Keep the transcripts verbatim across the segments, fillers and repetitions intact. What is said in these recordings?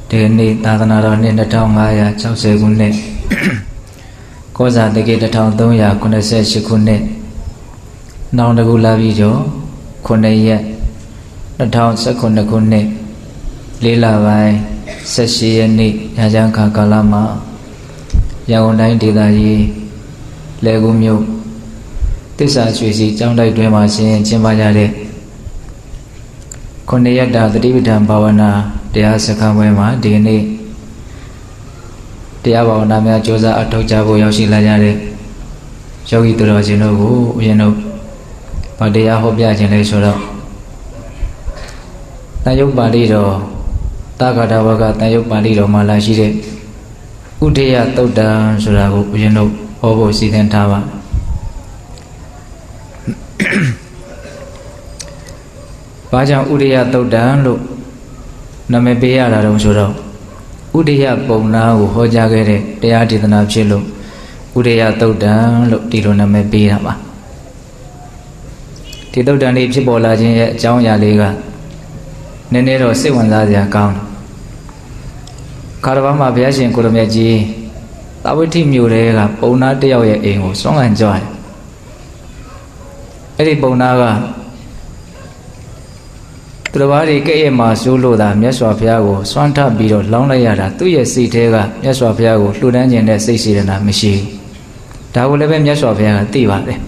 ဒီနေ့သာသနာတော်နှစ်နှစ်ထောင်ငါးရာ၆၀ခုနှစ်ကောဇာတက္ကီတစ်ထောင်သုံးရာခုနှစ်ဆယ့်ရှစ်ခုနှစ်နောင်တကူလာပြီးကျော်ခုနှစ်ရက်နှစ်ထောင်ဆယ့်ခုနှစ်ခုနှစ်လေးလပိုင်းဆယ့်ရှစ်ရက်နေ့ညချမ်းခါကာလမှာရန်ကုန်တိုင်းဒေသကြီးလယ်ကူးမြို့သစ္စာရွှေစီကျောင်းတိုက်တွင်မှာရှင်ကျင်းပကြတဲ့ခုနှစ်ရက်တာသတိပဋ္ဌာန်ဘာဝနာတရားစခန်းပွဲမှာဒီနေ့တရားဘာဝနာများကြိုးစားအထောက်ကြဖို့ရောက်ရှိလာကြတဲ့ယောဂီသူတော်ရှင်တို့ကိုဦးဇင်းတို့ဗာတရားဟောပြခြင်းလေဆိုတော့တန်ရုပ်ပါဠိတော်တာဂတာဝကတန်ရုပ်ပါဠိတော်မှာလာရှိတဲ့ဥဒိယသုတ်တံဆိုတာကိုဦးဇင်းတို့ဟောဖို့စီစဉ်ထားပါဘာကြောင့်ဥဒိယသုတ်တံလို့နာမည်ပေးရတာတုံးဆိုတော့ဥဒိယပုံနာကိုဟောကြားခဲ့တဲ့တရားဒေသနာဖြစ်လို့ဥဒိယသုတ်တံလို့ဒီလိုနာမည်ပေးတာပါဒီသုတ်တံလေးဖြစ်ပေါ်လာခြင်းရဲ့အကြောင်းအရာလေးကနည်းနည်းတော့စိတ်ဝင်စားစရာကောင်းတယ်ခါတော်ဘာမှာဘုရားရှင်ကိုရမြတ်ကြီးသာဝတိမြို့တဲကပုံနာတယောက်ရဲ့အိမ်ကိုဆွမ်းခံကြွတယ်အဲ့ဒီပုံနာကသူတော်ဘာတွေကဲ့ရဲ့မှာစိုးလို့သာမြတ်စွာဘုရားကိုစွမ်းထပ်ပြီးတော့လောင်းလိုက်ရတာသူ့ရဲ့စိတ်ထဲကမြတ်စွာဘုရားကိုလှူဒန်းခြင်းနဲ့စိတ်စေတနာမရှိဘူးဒါကိုလည်းပဲမြတ်စွာဘုရားကသိပါတယ်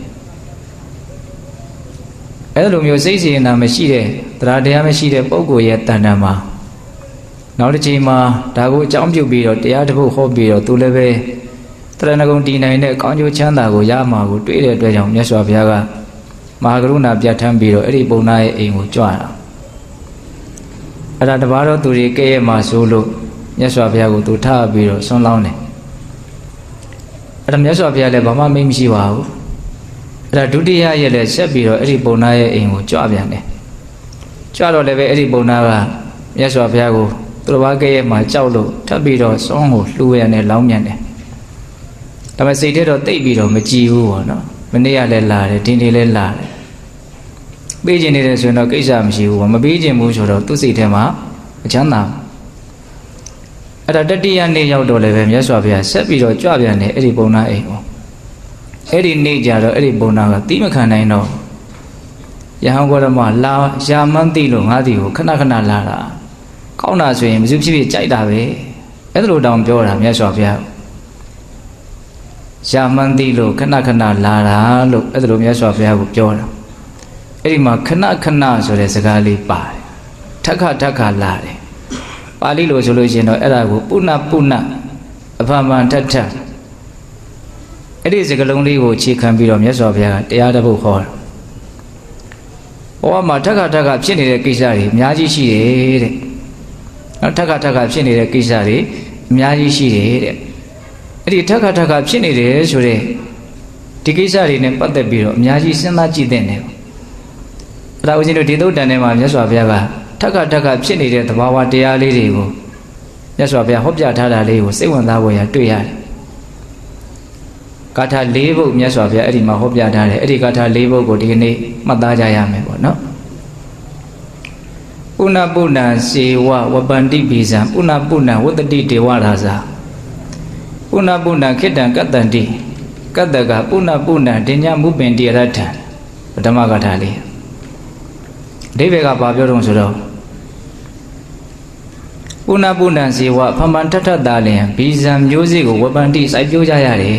အဲ့လိုမျိုးစိတ်စေတနာမရှိတဲ့တရားတရားမရှိတဲ့ပုဂ္ဂိုလ်ရဲ့တဏ္ဍာမှာနောက်တစ်ချိန်မှာဒါကိုအကြောင်းပြုပြီးတော့တရားတစ်ခုဟောပြီးတော့သူလည်းပဲတရဏဂုံတည်နိုင်တဲ့ကောင်းကျိုးချမ်းသာကိုရမှာကိုတွေ့တဲ့အတွက်ကြောင့်မြတ်စွာဘုရားကမဟာကရုဏာပြဋ္ဌာန်းပြီးတော့အဲ့ဒီပုံနာရဲ့အိမ်ကိုကြွတာအဲ့ဒါတပါးတော့သူတွေကဲ့ရဲ့မှာဆိုလို့မြတ်စွာဘုရားကိုသူထားပြီးတော့ဆွမ်းလောင်းတယ်အဲ့ဒါမြတ်စွာဘုရားလည်းဘာမှမိတ်မရှိပါဘူးအဲ့ဒါဒုတိယရက်လည်းဆက်ပြီးတော့အဲ့ဒီပုံနာရဲ့အိမ်ကိုကြွပြန်တယ်ကြွတော့လည်းပဲအဲ့ဒီပုံနာကမြတ်စွာဘုရားကိုသူတော်ဘာကဲ့ရဲ့မှာကြောက်လို့ထပ်ပြီးတော့ဆွမ်းကိုလှူရနဲ့လောင်းမြန်တယ်ဒါပေမဲ့စိတ်ထဲတော့တိတ်ပြီးတော့မကြည်ဘူးပေါ့နော်မနေ့ကလည်းလာတယ်ဒီနေ့လည်းလာတယ်ပေးခြင်းနေတယ်ဆိုရင်တော့ကိစ္စမရှိဘူးမပေးခြင်းဘူးဆိုတော့သူ့စိတ်ထဲမှာအချမ်းသာအဲ့ဒါတတိယနေ့ရောက်တော့လည်းပဲမြတ်စွာဘုရားဆက်ပြီးတော့ကြွပြန်တယ်အဲ့ဒီပုံနာအိမ်ကိုအဲ့ဒီနေ့ကြတော့အဲ့ဒီပုံနာကတိမခံနိုင်တော့ယဟန်ကောရမလာရာမန်းသိလို့ငါးတီကိုခဏခဏလာတာကောင်းတာဆိုရင်မစုဖြစ်ဖြစ်ကြိုက်တာပဲအဲ့ဒါလိုတောင်ပြောတာမြတ်စွာဘုရားရာမန်းသိလို့ခဏခဏလာတာလို့အဲ့ဒါလိုမြတ်စွာဘုရားကိုပြောတာအဲ့ဒီမှာခဏခဏဆိုတဲ့စကားလေးပါတယ်ထက်ခထက်ခလာတယ်ပါဠိလိုဆိုလို့ရှိရင်တော့အဲ့ဒါကိုပုဏ္ဏပုဏ္ဏအဖမန်ထက်ထက်အဲ့ဒီစကားလုံးလေးကိုခြေခံပြီးတော့မြတ်စွာဘုရားကတရားတစ်ပုဒ်ဟောတာဟောမှာထက်ခထက်ခဖြစ်နေတဲ့ကိစ္စတွေအများကြီးရှိတယ်တဲ့နော်ထက်ခထက်ခဖြစ်နေတဲ့ကိစ္စတွေအများကြီးရှိတယ်တဲ့အဲ့ဒီထက်ခထက်ခဖြစ်နေတယ်ဆိုတဲ့ဒီကိစ္စတွေနဲ့ပတ်သက်ပြီးတော့အများကြီးစဉ်းစားကြည့်သင့်တယ်အဲ့ဒါဦးဇင်းတို့ဒီသုတ်တန်ထဲမှာမြတ်စွာဘုရားကထက်ခထက်ခဖြစ်နေတဲ့သဘာဝတရားလေးတွေကိုမြတ်စွာဘုရားဟောပြထားတာလေးကိုစိတ်ဝင်စားဖို့ရတွေ့ရတယ်ဂါထာ၄ပုဒ်မြတ်စွာဘုရားအဲ့ဒီမှာဟောပြထားတယ်အဲ့ဒီဂါထာ၄ပုဒ်ကိုဒီကနေ့မှတ်သားကြရမယ်ပေါ့နော်ပုဏ္ဏပုဏ္ဏစေဝဝပန္တိပိဇံပုဏ္ဏပုဏ္ဏဝတ္တတိဒေဝရာဇာပုဏ္ဏပုဏ္ဏခိတ္တံကတ္တန္တိကတ္တကပုဏ္ဏပုဏ္ဏဒိညမုပင်တိရထံပထမဂါထာလေးအဓိပ္ပာယ်ကဘာပြောတုံးဆိုတော့ပုဏ္ဏပုဏ္ဏစေဝဖမ္ပန်ထထတာလင်ဘီဇံမျိုးစေ့ကိုဝပန္တိစိုက်ပျိုးကြရတယ်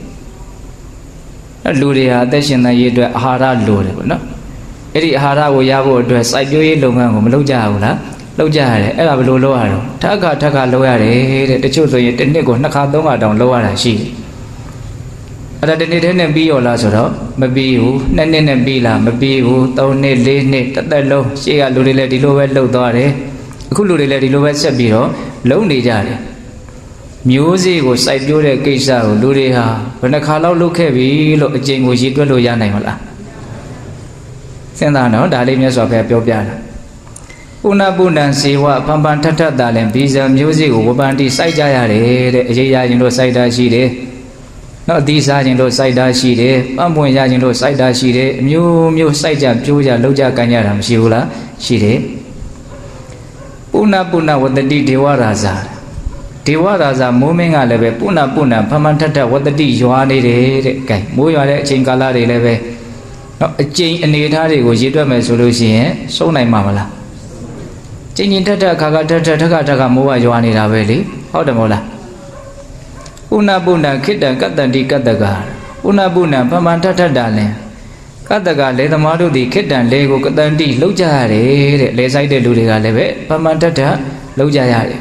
တဲ့လူတွေဟာအသက်ရှင်သန်ရေးအတွက်အာဟာရလိုတယ်ပေါ့နော်အဲ့ဒီအာဟာရကိုရဖို့အတွက်စိုက်ပျိုးရေးလုပ်ငန်းကိုမလုပ်ကြဘူးလားလုပ်ကြရတယ်အဲ့ဒါဘယ်လိုလုပ်ရတော့ထက်ခါထက်ခါလုပ်ရတယ်တဲ့တချို့ဆိုရင်တစ်နှစ်ကိုနှစ်ခါသုံးခါတောင်လုပ်ရတာရှိတယ်အဲ့ဒါတစ်နှစ်တည်းနဲ့ပြီးရောလားဆိုတော့မပြီးဘူးနှစ်နှစ်နဲ့ပြီးလားမပြီးဘူးသုံးနှစ်လေးနှစ်တစ်သက်လုံးရှေ့ကလူတွေလည်းဒီလိုပဲလှုပ်သွားတယ်အခုလူတွေလည်းဒီလိုပဲဆက်ပြီးတော့လုံနေကြတယ်မျိုးစေ့ကိုစိုက်ပျိုးတဲ့ကိစ္စကိုလူတွေဟာဘယ်နှခါလောက်လုပ်ခဲ့ပြီလို့အကျဉ်းကိုရည်တွက်လို့ရနိုင်မလားစဉ်းစားတော့ဒါလေးမြတ်စွာဘုရားပြောပြတာပုဏ္ဏပုဏ္ဏစေဝဖန်ဖန်ထထတာလည်းဘီဇံမျိုးစေ့ကိုဝပန္တိစိုက်ကြရတယ်တဲ့အရေးရခြင်းတို့စိုက်တာရှိတယ်နော်အသီးစားခြင်းတို့စိုက်တာရှိတယ်ပန့်ပွင့်ရခြင်းတို့စိုက်တာရှိတယ်အမျိုးမျိုးစိုက်ကြပြိုးကြလှုပ်ကြကန်ကြတာမရှိဘူးလားရှိတယ်ပပုဏ္ဏပုဏ္ဏဝတ္တိဒေဝရာဇာဒေဝရာဇာမိုးမင်းကလည်းပဲပုဏ္ဏပုဏ္ဏဖမန်ထထဝတ္တိရွာနေတယ်တဲ့ကဲမိုးရွာတဲ့အချိန်ကာလတွေလည်းပဲနော်အကျဉ်အနေထားတွေကိုရည်တွက်မယ်ဆိုလို့ရှိရင်စုံနိုင်မှာမလားကျဉ်ကျဉ်ထထခါခါထထထခါထခါမိုးကရွာနေတာပဲလေဟုတ်တယ်မဟုတ်လားပုဏ္ဏပုဏ္ဏခိတ္တကတ္တန္တိကတ္တကပုဏ္ဏပုဏ္ဏဖမန်ထထတာလင်ကတ္တကလေသမားတို့ဒီခိတ္တံလေကိုကတ္တန္တိလှုပ်ကြရတယ်တဲ့လေဆိုင်တဲ့လူတွေကလည်းပဲဖမန်ထထလှုပ်ကြရတယ်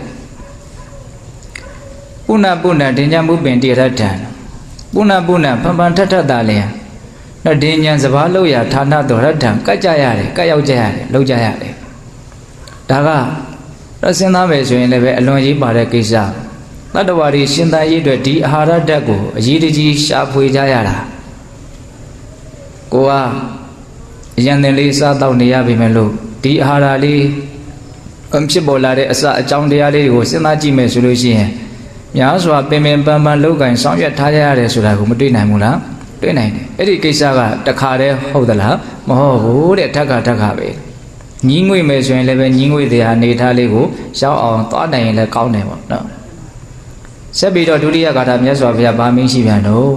ပုဏ္ဏပုဏ္ဏဒိညာမှုပင်တိရတ္တံပုဏ္ဏပုဏ္ဏဖမန်ထထတာလင်နော်ဒိညာစဘာလို့ရဌာနတော်ရတ္တံကတ်ကြရတယ်ကတ်ရောက်ကြရတယ်လှုပ်ကြရတယ်ဒါကတော့စဉ်းစားမယ်ဆိုရင်လည်းပဲအလွန်ကြီးပါတဲ့ကိစ္စတတ္တဝါတွေရှင်သန်ရေးအတွက်ဒီအာဟာရဓာတ်ကိုအရေးတကြီးရှာဖွေကြရတာကိုကအရန်တင်လေးစားတော့နေရပြီမဲ့လို့ဒီအာဟာရလေးအဖြစ်ပေါ်လာတဲ့အစအကြောင်းတရားလေးတွေကိုစဉ်းစားကြည့်မယ်ဆိုလို့ရှိရင်များစွာပင်ပင်ပန်းပန်းလောက်ကင်ဆောင်ရွက်ထားကြရတယ်ဆိုတာကိုမတွေ့နိုင်ဘူးလားတွေ့နိုင်တယ်အဲ့ဒီကိစ္စကတခါတည်းဟုတ်သလားမဟုတ်ဘူးတဲ့ဓာတ်ကဓာတ်ကပဲညီးငွေမယ်ဆိုရင်လည်းပဲညီးငွေတရားအနေထားလေးကိုရောက်အောင်သွားနိုင်ရင်လည်းကောင်းတယ်ပေါ့နော်ဆက်ပြီးတော့ဒုတိယဂါထာမြတ်စွာဘုရားဗာမင်းရှိပြန်တော့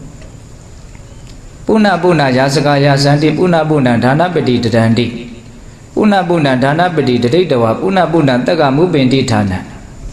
ပုဏ္ဏပုဏ္ဏယာစကာယာစန္တိပုဏ္ဏပုဏ္ဏဒါနပတိတရန္တိပုဏ္ဏပုဏ္ဏဒါနပတိတတိတဝပုဏ္ဏပုဏ္ဏတက္ကမုပင်တိဌာန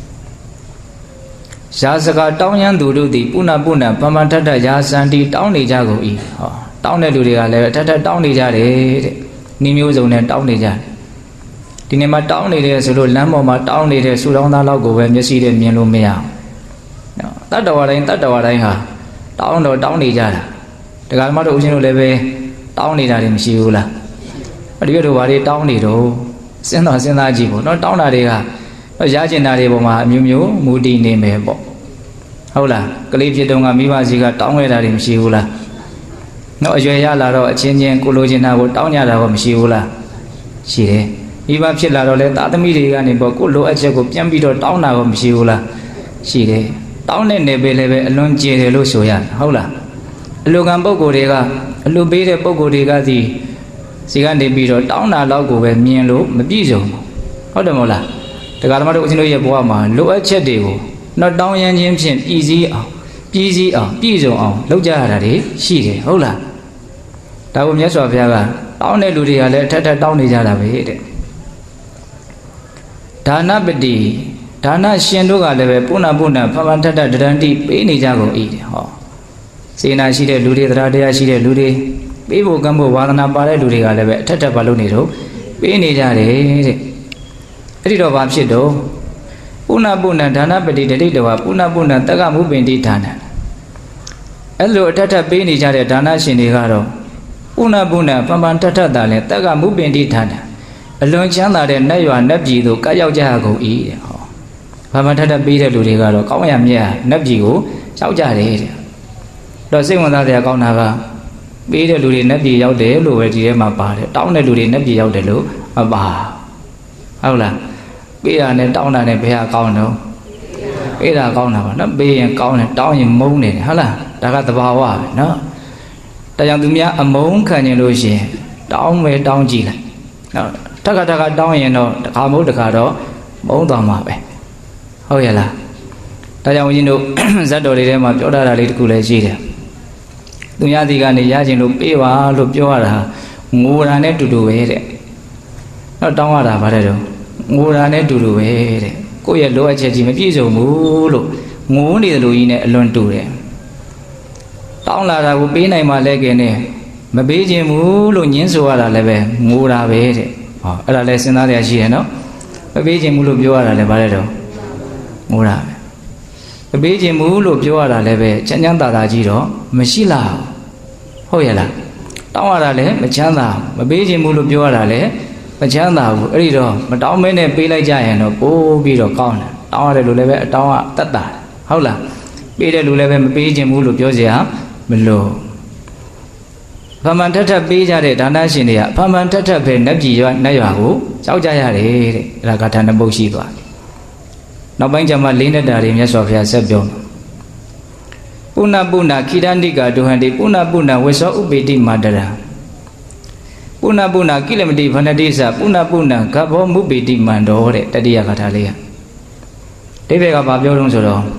ယာစကာတောင်းရန်သူတို့သည်ပုဏ္ဏပုဏ္ဏဗမ္မထထယာစန္တိတောင်းနေကြကုန်၏ဟောတောင်းတဲ့လူတွေကလည်းထထတောင်းနေကြတယ်တဲ့နှီးမျိုးစုံနဲ့တောင်းနေကြတယ်ဒီနေ့မှာတောင်းနေတယ်ဆိုလို့လမ်းပေါ်မှာတောင်းနေတဲ့ဆူတောင်းသားလောက်ကိုပဲမျက်စိနဲ့မြင်လို့မရဘူးနော်တတ္တဝါတိုင်းတတ္တဝါတိုင်းဟာတောင်းတော့တောင်းနေကြတာဒကာမတို့ဦးရှင်တို့လည်းပဲတောင်းနေတာတွေမရှိဘူးလားအဒီတို့ဘာတွေတောင်းနေတော့စဉ်းစားစဉ်းစားကြည့်ပေါ့နော်တောင်းတာတွေကရကျင်တာတွေပေါ်မှာအမျိုးမျိုးမူတည်နေမယ်ပေါ့ဟုတ်လားကလေးဖြစ်တုန်းကမိဘစီကတောင်းခဲ့တာတွေမရှိဘူးလားနော်အရွယ်ရလာတော့အချင်းချင်းကိုလိုချင်တာကိုတောင်းကြတာကောမရှိဘူးလားရှိတယ်မိဘဖြစ်လာတော့လေသားသမီးတွေကနေပေါ့ကိုလိုအပ်ချက်ကိုပြန်ပြီးတော့တောင်းတာကောမရှိဘူးလားရှိတယ်တောင်းတဲ့နေပဲလည်းပဲအလွန်ကျေတယ်လို့ဆိုရဟုတ်လားအလူကံပုဂ္ဂိုလ်တွေကအလူပေးတဲ့ပုဂ္ဂိုလ်တွေကစီစီကနေပြီးတော့တောင်းတာလောက်ကိုပဲမြင်လို့မပြည့်စုံဘူးဟုတ်တယ်မဟုတ်လားတရားဓမ္မတို့ဦးဇင်းတို့ရဲ့ဘဝမှာလိုအပ်ချက်တွေကိုတော့တောင်းရန်ချင်းဖြင့်ပြည်စည်းအောင်ပြည်စည်းအောင်ပြည့်စုံအောင်လုပ်ကြရတာတွေရှိတယ်ဟုတ်လားဒါကိုမြတ်စွာဘုရားကတောင်းတဲ့လူတွေကလည်းအထက်ထက်တောင်းနေကြတာပဲတဲ့ဒါနပတိဒါနရှင်တို့ကလည်းပဲပုဏ္ဏပုဏ္ဏဖမန်ထထတရန္တိပေးနေကြကုန်၏တဲ့ဟောစေနာရှိတဲ့လူတွေတရားတရားရှိတဲ့လူတွေပေးဖို့ကံဖို့ဝါသနာပါတဲ့လူတွေကလည်းပဲအထက်ထက်ပါလို့နေတော့ပေးနေကြတယ်တဲ့အဲ့ဒီတော့ဘာဖြစ်တော့ပုဏ္ဏပုဏ္ဏဒါနပတိတတိတဝပုဏ္ဏပုဏ္ဏတက္ကမုပင်တိဌာနအဲ့လိုအထက်ထက်ပေးနေကြတဲ့ဒါနရှင်တွေကတော့ပုဏ္ဏပုဏ္ဏပံပန်ထထတာလဲတက္ကမုပင်တိဌာနအလွန်ချမ်းသာတဲ့နတ်ရွာနတ်ပြည်သို့ကပ်ရောက်ကြကုန်၏တဲ့ဟောပံပန်ထထပေးတဲ့လူတွေကတော့ကောင်းရမြတ်နတ်ပြည်ကိုရောက်ကြတယ်တဲ့တော့စိတ်ဝင်စားစရာကောင်းတာကပေးတဲ့လူတွေနတ်ပြည်ရောက်တယ်လို့ပဲဒီထဲမှာပါတယ်တောင်းတဲ့လူတွေနတ်ပြည်ရောက်တယ်လို့မပါဟုတ်လားပေးတာနဲ့တောင်းတာနဲ့ဘယ်ဟာကောင်းတော့ပေးတာကောင်းတာပါနော်ပေးရင်ကောင်းတယ်တောင်းရင်မုန်းတယ်ဟုတ်လားဒါကသဘာဝပဲနော်ဒါကြောင့်သူများအမုန်းခံနေလို့ရှိရင်တောင်းမယ်တောင်းကြည့်လိုက်နော်တခါတခါတောင်းရင်တော့တခါမဟုတ်တခါတော့မုန်းသွားမှာပဲဟုတ်ရဲ့လားဒါကြောင့်ဦးဇင်းတို့ဇတ်တော်တွေထဲမှာပြောထားတာလေးတခုလည်းရှိတယ်သူများဒီကနေရခြင်းလို့ပေးပါလို့ပြောရတာငိုတာနဲ့တူတူပဲတဲ့တော့တောင်းရတာဗါတဲ့တော့ငိုတာနဲ့တူတူပဲတဲ့ကိုယ့်ရဲ့လိုအပ်ချက်ကြီးမပြည့်စုံဘူးလို့ငိုနေတယ်လို့ကြီးနဲ့အလွန်တူတယ်တောင်းလာတာကိုပေးနိုင်မှလည်းကဲနဲ့မပေးခြင်းဘူးလို့ညင်းဆိုရတာလည်းပဲငိုတာပဲတဲ့ဟောအဲ့ဒါလည်းစဉ်းစားရရှိတယ်နော်မပေးခြင်းဘူးလို့ပြောရတာလည်းဗါတဲ့တော့ငိုတာပဲမပေးခြင်းဘူးလို့ပြောရတာလည်းပဲချမ်းချမ်းသာသာကြီးတော့မရှိလားဟုတ်ရဲ့လားတောင်းရတာလည်းမချမ်းသာမပေးခြင်းဘူးလို့ပြောရတာလည်းမချမ်းသာဘူးအဲ့ဒီတော့မတောင်းမဲနဲ့ပေးလိုက်ကြရင်တော့ပိုးပြီးတော့ကောင်းတယ်တောင်းရတယ်လို့လည်းပဲအတောင်းကတတ်တာဟုတ်လားပေးတယ်လို့လည်းပဲမပေးခြင်းဘူးလို့ပြောစရာမလိုဖမန်ထထပေးကြတဲ့ဒါနရှင်တွေကဖမန်ထထပဲနတ်ပြည်ရွာနတ်ရွာကိုကြောက်ကြရတယ်တဲ့အဲ့ဒါကထာဏပုတ်ရှိသွားနောက်ပိုင်းကျမှလေးနဲ့တာတွေမြတ်စွာဘုရားဆက်ပြောပုဏ္ဏပုဏ္ဏခိတန္တိကဒုဟန္တိပုဏ္ဏပုဏ္ဏဝေသောဥပေတိမာတရပုဏ္ဏပုဏ္ဏကိလမတိဖဏတိစပုဏ္ဏပုဏ္ဏဂဘောမုပိတိမန္တောတဲ့တတိယကထာလေးကဒီဘက်ကဘာပြောတော့ဆိုတော့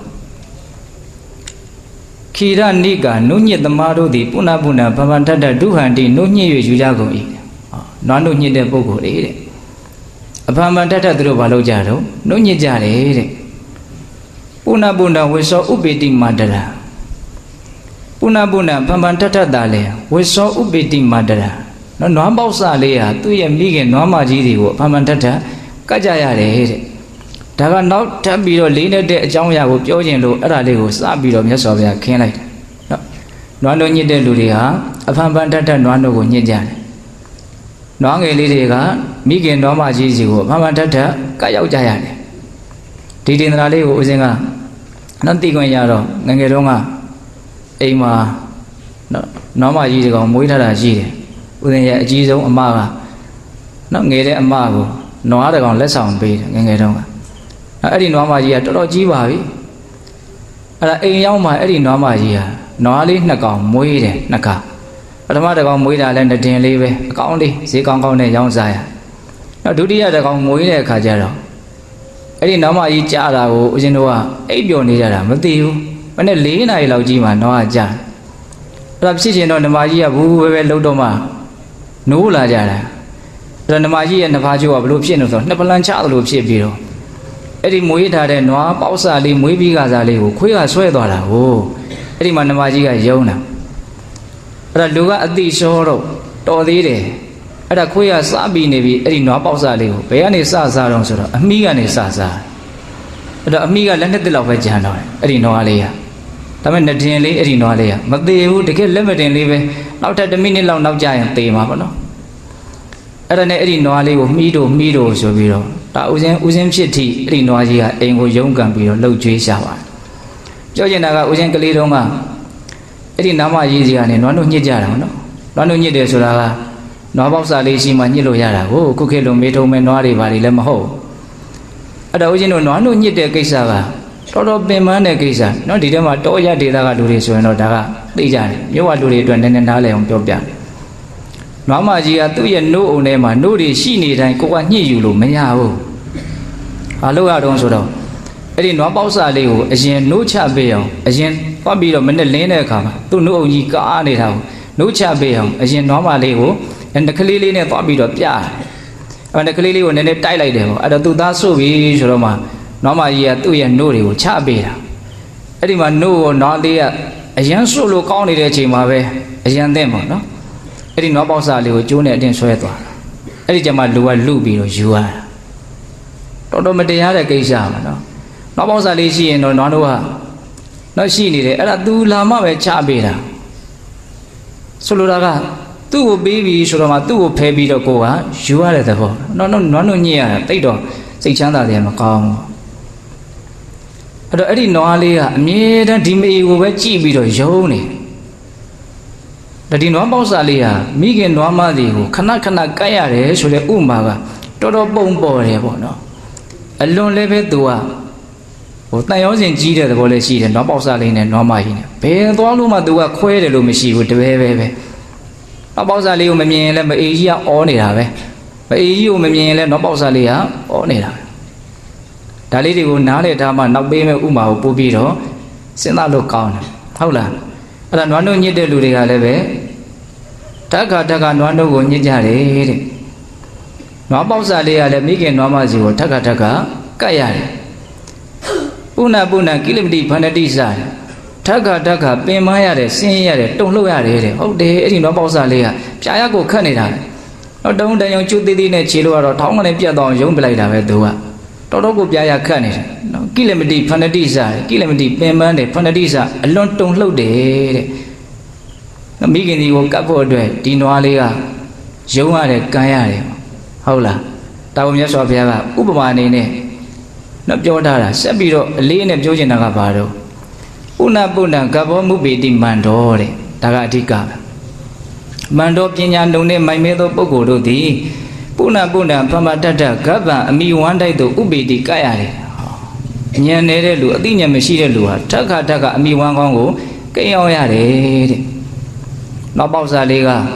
ခိရနိကာနုညစ်သမားတို့သည်ပုဏ္ဏပုဏ္ဏဗဗန္တတဒုဟန္တိနုညစ်၍ယူကြကုန်၏နွားနုညစ်တဲ့ပုဂ္ဂိုလ်တွေတဲ့အဖမန္တတသူတို့ဘာလုပ်ကြတော့နုညစ်ကြတယ်တဲ့ပုဏ္ဏပုဏ္ဏဝေသောဥပိတိမန္တရာပုဏ္ဏပုဏ္ဏဗဗန္တတတာလေဝေသောဥပိတိမန္တရာနော်နွားပေါက်စလေးဟာသူ့ရဲ့မိခင်နွားမကြီးတွေကိုအဖမန္တတကတ်ကြရတယ်တဲ့ဒါကနောက်ထပ်ပြီးတော့လေးနဲ့တဲ့အကြောင်းအရာကိုပြောခြင်းလို့အဲ့ဒါလေးကိုစပြီးတော့မြတ်စွာဘုရားခင်းလိုက်တယ်နော်နွားတို့ညစ်တဲ့လူတွေဟာအဖန်ပန်တတ်တဲ့နွားတို့ကိုညစ်ကြတယ်နွားငယ်လေးတွေကမိခင်နွားမကြီးစီကိုအဖန်ပန်တတ်တဲ့ကတ်ရောက်ကြရတယ်ဒီတင်္ဒရာလေးကိုဦးဇင်းကနော်သိခွင့်ရတော့ငငယ်တုန်းကအိမ်မှာနော်နွားမကြီးတွေကောင်မွေးထားတာရှိတယ်ဦးဇင်းရဲ့အကြီးဆုံးအမကနော်ငယ်တဲ့အမကိုနွားတွေကောင်လက်ဆောင်ပေးတယ်ငငယ်တုန်းကအဲ့ဒီနွားမကြီးကတော်တော်ကြီးပါပြီအဲ့ဒါအိမ်ရောက်မှအဲ့ဒီနွားမကြီးဟာနွားလေးနှစ်ကောင်မွေးတယ်နှစ်ကောင်ပထမတစ်ကောင်မွေးတာလဲနှစ်တင်လေးပဲအကောင်လေးဈေးကောင်းကောင်းနဲ့ရောင်းစားရနောက်ဒုတိယတစ်ကောင်မွေးတဲ့အခါကျတော့အဲ့ဒီနွားမကြီးကြားတာကိုဦးဇင်းတို့ကအိပ်ပျော်နေကြတာမသိဘူးမနေ့၄နာရီလောက်ကြီးမှနွားကကြားအဲ့ဒါဖြစ်ချင်တော့နမကြီးကဘူးဘူးပဲပဲလှုပ်တော့မှနိုးလာကြတာအဲ့ဒါနမကြီးရဲ့နှစ်ဖားချိုးကဘလို့ဖြစ်နေဆိုနှစ်ပလန်ချသလိုဖြစ်ပြီးတော့အဲ့ဒီမွေးထားတဲ့နွားပေါက်စာလေးမွေးပြီးကစားလေးကိုခွေးကဆွဲသွားတာဟိုအဲ့ဒီမှာနမကြီးကယုံတာအဲ့ဒါလူကအတိရှောတော့တော်သေးတယ်အဲ့ဒါခွေးကစားပြီးနေပြီအဲ့ဒီနွားပေါက်စာလေးကိုဘယ်ကနေစစားတော့ဆိုတော့အမိကနေစစားအဲ့တော့အမိကလက်နှစ်တစ်လောက်ပဲကြမ်းတော့တယ်အဲ့ဒီနွားလေးကဒါပေမဲ့နှစ်တင်လေးအဲ့ဒီနွားလေးကမသေးဘူးတကယ်လက်မတင်လေးပဲနောက်ထပ်တစ်မိနစ်လောက်နောက်ကျရင်သေမှာပေါ့နော်အဲ့ဒါနဲ့အဲ့ဒီနွားလေးကိုမှီးတို့မှီးတို့ဆိုပြီးတော့ဒါဦးစင်းဦးစင်းဖြစ်ထိအဲ့ဒီနွားကြီးကအိမ်ကိုရုန်းကန်ပြီးတော့လှုပ်ကြွေးရှာပါတယ်ပြောချင်တာကဦးစင်းကလေးတုန်းကအဲ့ဒီနာမကြီးစီကနေနွားတို့ညှစ်ကြတာပေါ့နော်နွားတို့ညှစ်တယ်ဆိုတာကနွားပေါက်စာလေးရှိမှညှစ်လို့ရတာကိုခုခေတ်လိုမေးထုံမဲ့နွားတွေပါလေလည်းမဟုတ်အဲ့ဒါဦးစင်းတို့နွားတို့ညှစ်တဲ့ကိစ္စကတော်တော်ပင်ပန်းတဲ့ကိစ္စနော်ဒီထဲမှာတောရဒေသကလူတွေဆိုရင်တော့ဒါကသိကြတယ်မြို့ဝလူတွေအတွက်နည်းနည်းနားလည်အောင်ပြောပြတယ်နွားမကြီးကသူ့ရဲ့နို့အုံထဲမှာနို့တွေရှိနေတိုင်းကိုကညှစ်ယူလို့မရဘူး။ဘာလို့ရတော့ဆိုတော့အဲ့ဒီနွားပေါက်စာလေးကိုအရင်နို့ချပေးအောင်အရင်ပတ်ပြီးတော့မနဲ့လင်းတဲ့အခါမှာသူ့နို့အုံကြီးကားနေတာကိုနို့ချပေးအောင်အရင်နွားမလေးကိုနှကလေးလေးနဲ့ပတ်ပြီးတော့ပြတယ်။အဲ့နှကလေးလေးကိုနည်းနည်းတိုက်လိုက်တယ်ပေါ့။အဲ့တော့သူ့သားဆုပ်ပြီဆိုတော့မှနွားမကြီးကသူ့ရဲ့နို့တွေကိုချပေးတာ။အဲ့ဒီမှာနို့ကိုနွားလေးကအရင်ဆုပ်လို့ကောင်းနေတဲ့အချိန်မှာပဲအရင်သင့်ပေါ့နော်။အဲ့ဒီနွားပေါက်စာလေးကိုကျိုးနဲ့အတင်းဆွဲသွားတာအဲ့ဒီကျမှလူကလူပြီးတော့ယူရတာတော်တော်မတရားတဲ့ကိစ္စပါနော်နွားပေါက်စာလေးရှိရင်တော့နွားတို့ကတော့ရှိနေတယ်အဲ့ဒါသူလာမှပဲချပေးတာဆိုလိုတာကသူ့ကိုပေးပြီးဆိုတော့မှသူ့ကိုဖဲပြီးတော့ကိုကယူရတဲ့သဘောနော်နော်နွားတို့ညှိရတာတိတ်တော့စိတ်ချမ်းသာတယ်မကောင်းဘူးအဲ့တော့အဲ့ဒီနွားလေးကအမြဲတမ်းဒီမေကိုပဲကြည့်ပြီးတော့ယုံနေဒါဒီနွားပေါက်စာလေးဟာမိခင်နွားမသည်ကိုခဏခဏကတ်ရတယ်ဆိုတဲ့ဥမာကတော်တော်ပုံပေါ်တယ်ပေါ့နော်အလွန်လည်းပဲသူကဟိုတန်ရောစင်ကြီးတဲ့သဘောလည်းရှိတယ်နွားပေါက်စာလေးနဲ့နွားမကြီးနဲ့ဘယ်သွားလို့မှသူကခွဲတယ်လို့မရှိဘူးတပဲပဲပဲနွားပေါက်စာလေးကိုမမြင်ရင်လည်းမအေးကြီးကအောနေတာပဲမအေးကြီးကိုမမြင်ရင်လည်းနွားပေါက်စာလေးကအောနေတာပဲဒါလေးတွေကိုနားလေထားမှနောက်ပေးမဲ့ဥမာကိုပို့ပြီးတော့စဉ်းစားလို့ကောင်းတယ်ဟုတ်လားအဲ့ဒါနွားနှုတ်ညစ်တဲ့လူတွေကလည်းပဲတက္ကတက္ကနွားနှုတ်ကိုညစ်ကြတယ်တဲ့နွားပေါက်စာလေးကလည်းမိခင်နွားမစီကိုတက္ကတက္ကကတ်ရတယ်ပုဏ္ဏပုဏ္ဏကိလမတိဖဏတိစတက္ကတက္ကပင်မရတယ်ဆင်းရတယ်တုံလှုပ်ရတယ်တဲ့ဟုတ်တယ်အဲ့ဒီနွားပေါက်စာလေးကပြာရကိုခတ်နေတာတော့တုံးတန်ရုံကျူသေးသေးနဲ့ခြေလို့ကတော့ထောင်းကနေပြတ်တော့ရုံးပလိုက်တာပဲသူကတော်တော်ကိုပြာရခတ်နေတယ်နော်ကိလမတိဖဏတိစကိလမတိပင်ပန်းတယ်ဖဏတိစအလွန်တုံလှုပ်တယ်တဲ့မိခင်ဒီကိုကတ်ဖို့အတွက်ဒီနွားလေးကယုံရတယ်ကန်ရတယ်ဟုတ်လားတာဝန်မြတ်စွာဘုရားကဥပမာအနေနဲ့နော်ပြောထားတာဆက်ပြီးတော့အလေးနဲ့ပြောချင်တာကဘာတော့ပုဏ္ဏပုဏ္ဏဂဘောမုပေတိမန္တောတဲ့ဒါကအဓိကပဲမန္တောပညာလုံနဲ့မိုင်မဲသောပုဂ္ဂိုလ်တို့သည်ပုဏ္ဏပုဏ္ဏဗမ္မတတ္တဂဗ္ဗံအမိဝမ်းတိုက်သို့ဥပေတိကတ်ရတယ်ဉာဏ်နေတဲ့လူအသိဉာဏ်မရှိတဲ့လူဟာထက်ခါထက်ခါအမိဝမ်းကောင်းကိုကိန်းအောင်ရတယ်တဲ့နောက်ပေါက်စာလေးက